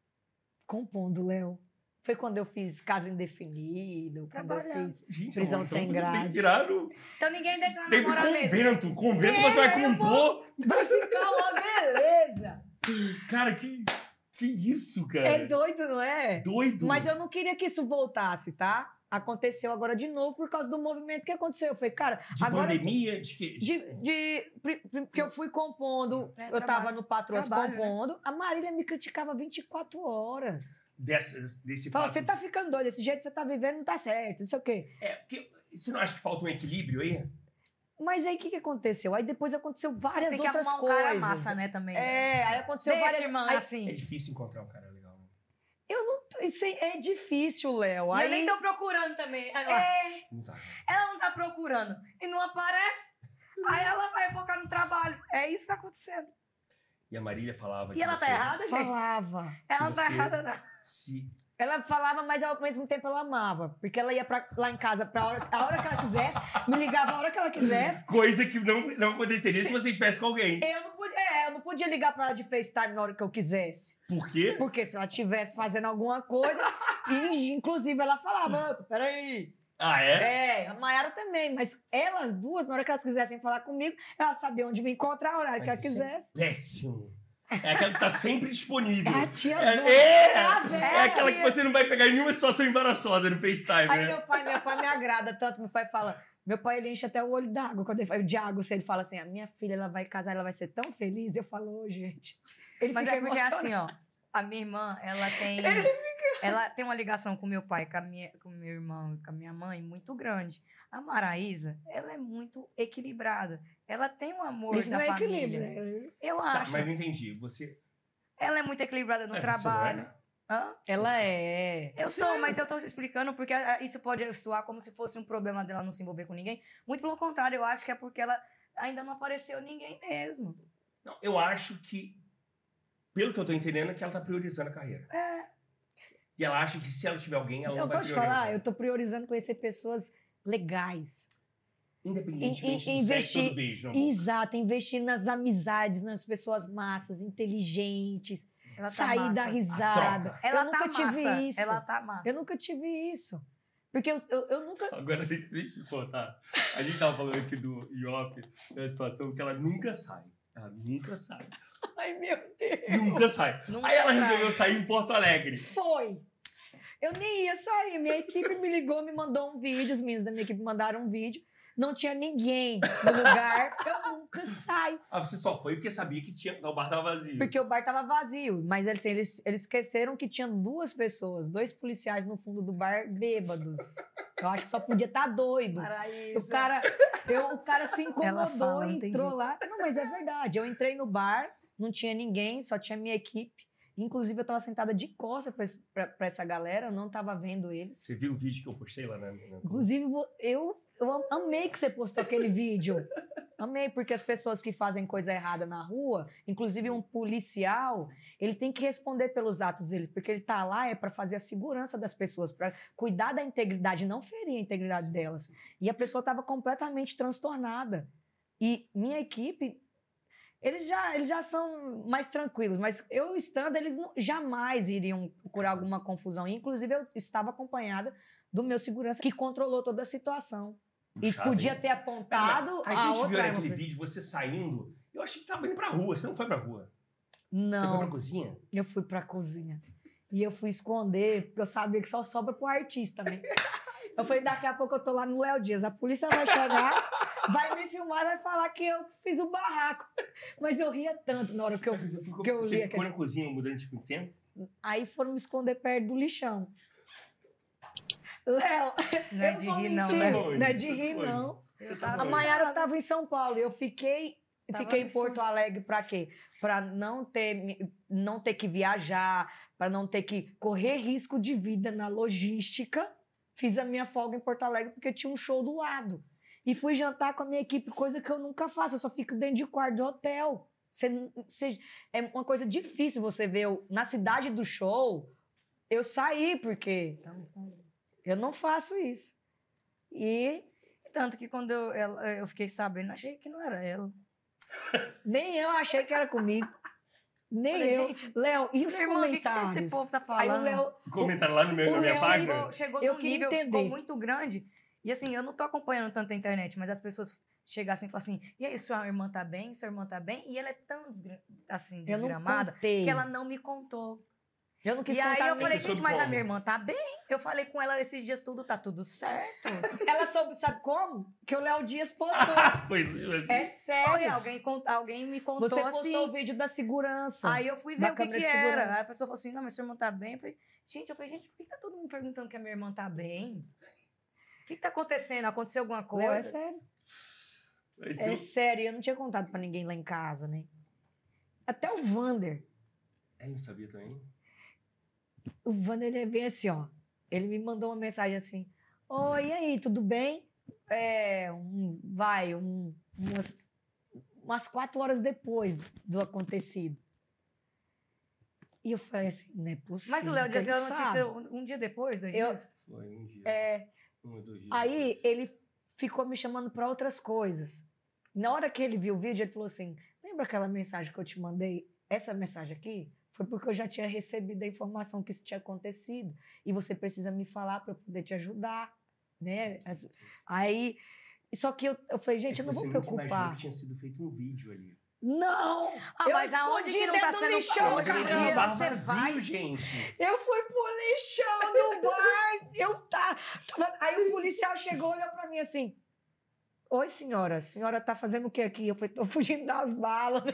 Compondo, Léo. Foi quando eu fiz casa indefinida, quando eu Trabalhando. fiz Gente, prisão então sem você tem grade. que virar no... Então ninguém deixa ela Tem namorar mesmo. convento. Convento É, você vai eu compor. Vai ficar uma beleza. Cara, que... Que isso, cara? É doido, não é? Doido. Mas eu não queria que isso voltasse, tá? Aconteceu agora de novo por causa do movimento que aconteceu. Eu falei, cara, De agora... pandemia? De que? De, de, pri- pri- que eu fui compondo, É, eu tava trabalho. no Patroas Trabalho, né? compondo, a Marília me criticava vinte e quatro horas. Desse, desse Fala, fato. você tá ficando doido, desse jeito que você tá vivendo não tá certo, não sei o quê. É, porque você não acha que falta um equilíbrio aí? Mas aí o que, que aconteceu? Aí depois aconteceu várias Tem que outras arrumar um coisas. cara massa, né, também. É, aí aconteceu Deixa, várias... irmã, aí- assim. É difícil encontrar um cara legal. Né? Eu não... Isso é difícil, Léo. E Aí... eu nem tô procurando também. Aí ela, É, Não tá. ela não tá procurando e não aparece. Aí ela vai focar no trabalho. É isso que tá acontecendo. E a Marília falava E que ela você, tá errada, gente? falava. Ela não tá você- errada, não. Se... Ela falava, mas ao mesmo tempo ela amava. Porque ela ia pra, lá em casa pra hora, a hora que ela quisesse, me ligava a hora que ela quisesse. Coisa que não, não aconteceria se você estivesse com alguém. Eu não podia, é, eu não podia ligar pra ela de FaceTime na hora que eu quisesse. Por quê? Porque se ela estivesse fazendo alguma coisa, e inclusive ela falava, "Opa, peraí. Ah, é? É, a Mayara também, mas elas duas, na hora que elas quisessem falar comigo, ela sabia onde me encontrar a hora que ela Mas isso é quisesse. péssimo. É aquela que tá sempre disponível. É a tia É, Zona. é, a velha. é aquela que você não vai pegar em nenhuma situação embaraçosa no FaceTime, Aí né? meu pai, meu pai me agrada tanto, meu pai fala, meu pai ele enche até o olho d'água quando ele fala, o Diago, se ele fala assim, a minha filha ela vai casar, ela vai ser tão feliz, eu falo, ô gente, ele Mas fica é porque emocionado. assim, ó, a minha irmã, ela tem. Ela tem uma ligação com meu pai, com, a minha, com meu irmão e com a minha mãe muito grande. A Maraísa, ela é muito equilibrada. Ela tem um amor Isso da não é família. equilíbrio, né? Eu Tá, acho. mas não entendi. Você... Ela é muito equilibrada no É, você não trabalho. é? Hã? Ela é. Eu sou, mas eu tô explicando porque ah, isso pode soar como se fosse um problema dela não se envolver com ninguém. Muito pelo contrário, eu acho que é porque ela ainda não apareceu ninguém mesmo. Não, eu acho que, pelo que eu tô entendendo, é que ela tá priorizando a carreira. É. E ela acha que se ela tiver alguém, ela Eu não vai posso priorizar. falar, eu tô priorizando conhecer pessoas legais. Independentemente Em- em- do sexo investir- ou do beijo, não. Exato, investir nas amizades, nas pessoas massas, inteligentes, Ela tá sair massa. da risada. troca. Ela eu tá nunca tive massa. isso. Ela tá massa. Eu nunca tive isso. Porque eu, eu, eu nunca. Agora, deixa eu te contar. A gente tava falando aqui do Iop, da situação que ela nunca sai. Ela nunca sai. Ai, meu Deus. Nunca sai. Nunca Aí ela sai. resolveu sair em Porto Alegre. Foi. Eu nem ia sair. Minha equipe me ligou, me mandou um vídeo. Os meninos da minha equipe mandaram um vídeo. Não tinha ninguém no lugar. Eu nunca saio. Ah, você só foi porque sabia que tinha, o bar tava vazio. Porque o bar tava vazio. Mas assim, eles, eles esqueceram que tinha duas pessoas, dois policiais no fundo do bar, bêbados. Eu acho que só podia estar doido. Maraísa. O cara, eu, o cara se Ela incomodou, fala, não tem entrou jeito. lá. Não, mas é verdade. Eu entrei no bar, não tinha ninguém, só tinha minha equipe. Inclusive, eu tava sentada de costas pra, esse- pra, pra essa galera, eu não tava vendo eles. Você viu o vídeo que eu postei lá na... na... Inclusive, vo- eu, eu amei que você postou aquele vídeo. Amei, porque as pessoas que fazem coisa errada na rua, inclusive um policial, ele tem que responder pelos atos deles, porque ele tá lá é para fazer a segurança das pessoas, para cuidar da integridade, não ferir a integridade delas. E a pessoa estava completamente transtornada. E minha equipe, eles já, eles já são mais tranquilos, mas eu estando, eles não- jamais iriam procurar alguma confusão. Inclusive, eu estava acompanhada do meu segurança, que controlou toda a situação. E Puxado, podia hein? ter apontado A a, gente viu outra arma. naquele vídeo você saindo. Eu achei que tava indo pra rua. Você não foi pra rua. Você foi Não, pra cozinha? eu fui pra cozinha. E eu fui esconder, porque eu sabia que só sobra pro artista, né? Eu falei, daqui a pouco eu tô lá no Léo Dias, a polícia vai chegar, vai me filmar e vai falar que eu fiz o barraco. Mas eu ria tanto na hora que eu, Você ficou, que eu você li ficou aquele... na cozinha durante muito tempo? Aí foram me esconder perto do lixão. Léo, Não é eu de vou rir, não, mentir. né? Não é de Você rir, foi? não. Você Eu tá A tava- doido? Maiara estava em São Paulo e eu fiquei, Tava fiquei no em Porto estúdio. Alegre para quê? Para não ter, não ter que viajar, para não ter que correr risco de vida na logística. Fiz a minha folga em Porto Alegre porque tinha um show do lado. E fui jantar com a minha equipe, coisa que eu nunca faço. Eu só fico dentro de quarto de hotel. Você, você, é uma coisa difícil você ver. Eu, na cidade do show, eu saí porque eu não faço isso. E Tanto que quando eu, ela- eu fiquei sabendo, achei que não era ela. nem eu achei que era comigo. Nem Falei, eu. gente, Léo, e os falei, irmã, o que que comentários? esse povo tá Aí o falando? Léo... Comentaram lá no meu, o na minha Léo página? Chegou, chegou Eu num queria nível, ficou entender. muito grande. E assim, eu não tô acompanhando tanto a internet, mas as pessoas chegassem e falassem assim, e aí, sua irmã tá bem? Sua irmã tá bem? E ela é tão desgra- assim, Eu não desgramada contei. que ela não me contou. Eu não quis E aí contar eu nem- falei, Você gente, soube mas a como? minha irmã tá bem. Eu falei com ela esses dias, tudo tá tudo certo. Ela soube, sabe como? Que o Léo Dias postou. Pois, mas- É Foi, sério. alguém, con- alguém me contou Você postou assim. o vídeo da segurança. Aí eu fui Da ver o que, câmera que de era. segurança. Aí a pessoa falou assim, não, mas sua irmã tá bem. Eu falei, gente, eu falei, gente, por que tá todo mundo perguntando que a minha irmã tá bem? O que, que tá acontecendo? Aconteceu alguma coisa? Léo, é sério. mas É eu- sério, eu não tinha contado pra ninguém lá em casa, né? Até o Vander. É, não sabia também? O Vander, ele é bem assim, ó. Ele me mandou uma mensagem assim: oi, e aí, tudo bem? É, um, vai, um, umas, umas quatro horas depois do acontecido. E eu falei assim: não é possível. Mas o Léo que já ele deu a notícia sabe. um, um dia depois, dois Eu- dias? Foi um dia. É, Um ou dois dias. aí depois. ele ficou me chamando pra outras coisas. Na hora que ele viu o vídeo, ele falou assim: lembra aquela mensagem que eu te mandei? Essa mensagem aqui foi porque eu já tinha recebido a informação que isso tinha acontecido. E você precisa me falar para eu poder te ajudar, né? As- Aí, só que eu, eu falei, gente, eu não vou Você nunca imaginou preocupar. que tinha sido feito um vídeo ali. Não! Ah, eu mas aonde escondi que não tá dentro do sendo- lixão, Hoje em Mas dia, era um caramba. bar você vazio, vai- gente. Eu fui pro lixão do bar. Eu tá, tava- Aí o policial chegou e olhou pra mim assim: oi, senhora, a senhora tá fazendo o que aqui? Eu falei, tô fugindo das balas.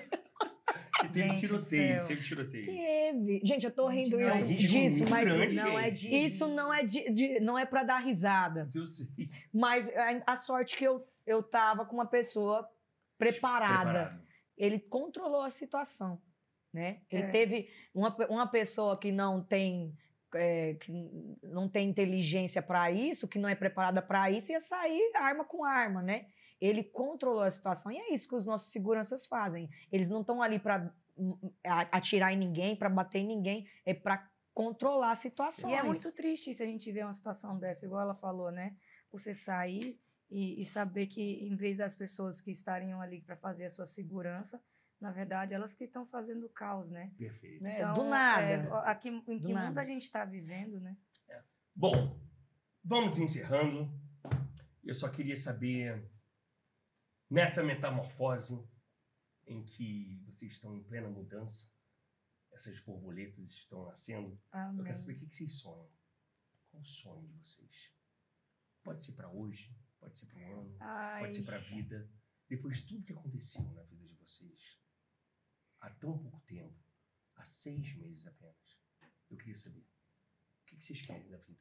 E teve Gente do tiroteio, céu. teve tiroteio. Teve. Gente, eu tô rindo Não, isso, é risco disso, muito mas grande, não é gente. de... isso não é, de, de- não é pra dar risada. Eu sei. Mas a, a sorte que eu, eu tava com uma pessoa preparada. Preparado. Ele controlou a situação, né? Ele É. teve uma, pe- uma pessoa que não tem... é, que não tem inteligência para isso, que não é preparada para isso, ia sair arma com arma, né? Ele controlou a situação e é isso que os nossos seguranças fazem. Eles não estão ali para atirar em ninguém, para bater em ninguém, é para controlar situações. E é muito triste se a gente ver uma situação dessa, igual ela falou, né? Você sair e, e saber que, em vez das pessoas que estariam ali para fazer a sua segurança, na verdade, elas que estão fazendo o caos, né? Perfeito. É, do nada. é, aqui, em que Do mundo nada. a gente está vivendo, né? Bom, vamos encerrando. Eu só queria saber, nessa metamorfose em que vocês estão em plena mudança, essas borboletas estão nascendo, eu Amém. quero saber o que que vocês sonham. Qual o sonho de vocês? Pode ser para hoje, pode ser para um ano, Ai, pode ser para a vida. Depois de tudo que aconteceu na vida de vocês, há tão pouco tempo, há seis meses apenas, eu queria saber, o que que vocês querem da vida?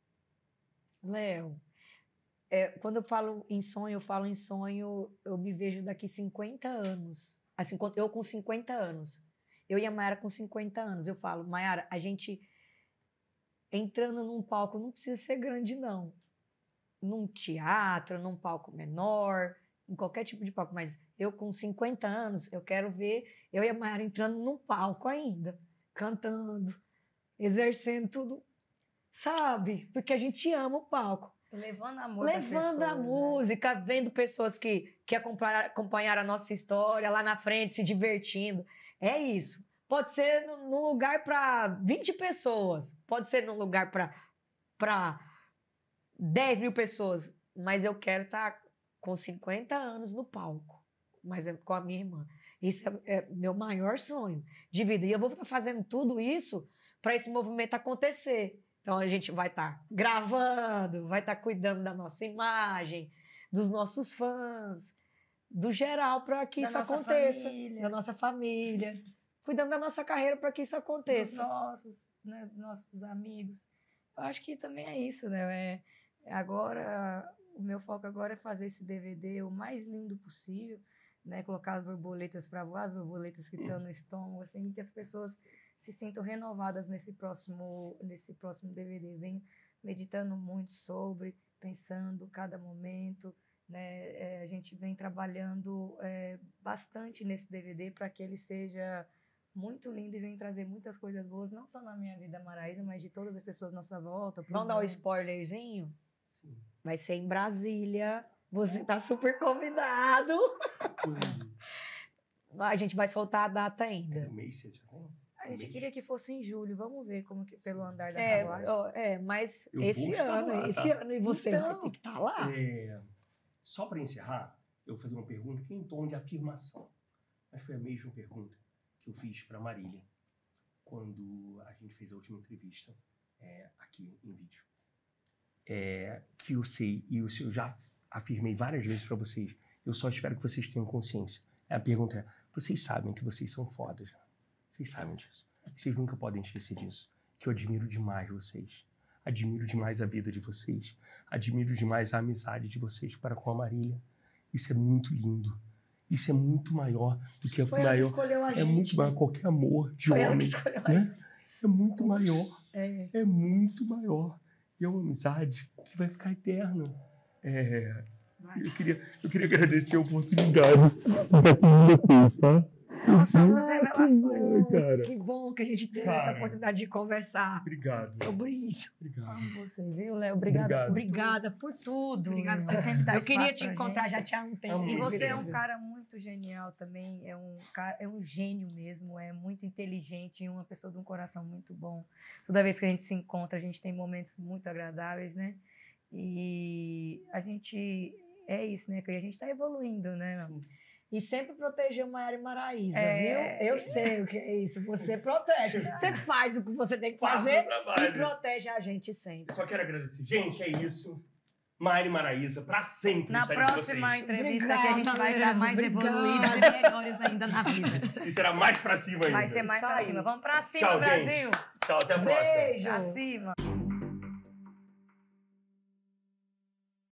Léo, é, quando eu falo em sonho, eu falo em sonho, eu me vejo daqui cinquenta anos. Assim, quando- eu com cinquenta anos. Eu e a Mayara com cinquenta anos. Eu falo, Mayara, a gente entrando num palco não precisa ser grande, não. Num teatro, num palco menor, em qualquer tipo de palco. Mas eu com cinquenta anos, eu quero ver eu e a Mayara entrando num palco ainda, cantando, exercendo tudo, sabe? Porque a gente ama o palco. levando amor das Levando a pessoas, né? música, vendo pessoas que, que acompanharam, acompanharam a nossa história lá na frente, se divertindo. É isso. Pode ser num num lugar para vinte pessoas, pode ser num lugar para dez mil pessoas, mas eu quero estar com cinquenta anos no palco, mas é com a minha irmã. Esse é, é meu maior sonho de vida. E eu vou estar fazendo tudo isso para esse movimento acontecer. Então a gente vai estar gravando, vai estar cuidando da nossa imagem, dos nossos fãs, do geral, para que Da isso nossa aconteça. família. Da nossa família. Cuidando da nossa carreira para que isso Dos aconteça. nossos, né, dos nossos amigos. Eu acho que também é isso, né? É, agora, o meu foco agora é fazer esse D V D o mais lindo possível, né? Colocar as borboletas para voar, as borboletas que estão no estômago, assim, que as pessoas se sintam renovadas nesse próximo, nesse próximo D V D. Venho meditando muito sobre, pensando cada momento, né? É, a gente vem trabalhando é, bastante nesse D V D para que ele seja muito lindo e vem trazer muitas coisas boas, não só na minha vida, Maraísa, mas de todas as pessoas à nossa volta. pro Vamos dar um mundo. spoilerzinho? Sim. Vai ser em Brasília. Você tá super convidado. A gente vai soltar a data ainda. Esse mês você já tem? A gente queria que fosse em julho, vamos ver como que pelo andar da É, carruagem. ó, é, mas Eu vou esse estar ano, lá, esse tá? ano, e você Então. vai ter que estar lá. É, só para encerrar, eu vou fazer uma pergunta que é em tom de afirmação. Mas foi a mesma pergunta que eu fiz para Marília quando a gente fez a última entrevista é, aqui em vídeo. É, que eu sei, e eu, eu já afirmei várias vezes para vocês, eu só espero que vocês tenham consciência. A pergunta é, vocês sabem que vocês são fodas, né? Vocês sabem disso. Vocês nunca podem esquecer disso. Que eu admiro demais vocês. Admiro demais a vida de vocês. Admiro demais a amizade de vocês para com a Marília. Isso é muito lindo. Isso é muito maior do que a Foi ela que maior. escolheu a gente. É muito maior qualquer amor de Foi ela que homem. escolheu a Né? É muito maior. É. É muito maior. E é uma amizade que vai ficar eterna. É, eu, queria, eu queria agradecer a oportunidade de estar aqui com vocês, tá? Nossa, muitas revelações. Ai, cara. Que bom que a gente teve Cara. essa oportunidade de conversar Obrigado. sobre isso. Obrigado. Amo você, viu, Léo? Obrigada. Obrigado. Obrigada por tudo. Obrigada por você sempre dar Eu queria espaço te pra encontrar gente. já tinha um tempo. Amo E você é um Obrigado. cara muito genial também, é um, cara, é um gênio mesmo, é muito inteligente, uma pessoa de um coração muito bom. Toda vez que a gente se encontra, a gente tem momentos muito agradáveis, né? E a gente, é isso, né? Que a gente tá evoluindo, né? Sim. E sempre proteger Maiara e Maraísa, É. viu? Eu sei o que é isso. Você protege. Você faz o que você tem que Faça fazer o trabalho. e protege a gente sempre. Só quero agradecer. Gente, é isso. Mari e Maraísa, pra sempre Na estarei com próxima vocês. entrevista Obrigada, que a gente vai estar mais Obrigada. evoluídos e melhores ainda na vida. E será mais pra cima ainda. Vai ser mais Isso pra aí. cima. Vamos pra cima, Tchau, gente. Brasil! Tchau, até a próxima. Beijo. Pra cima!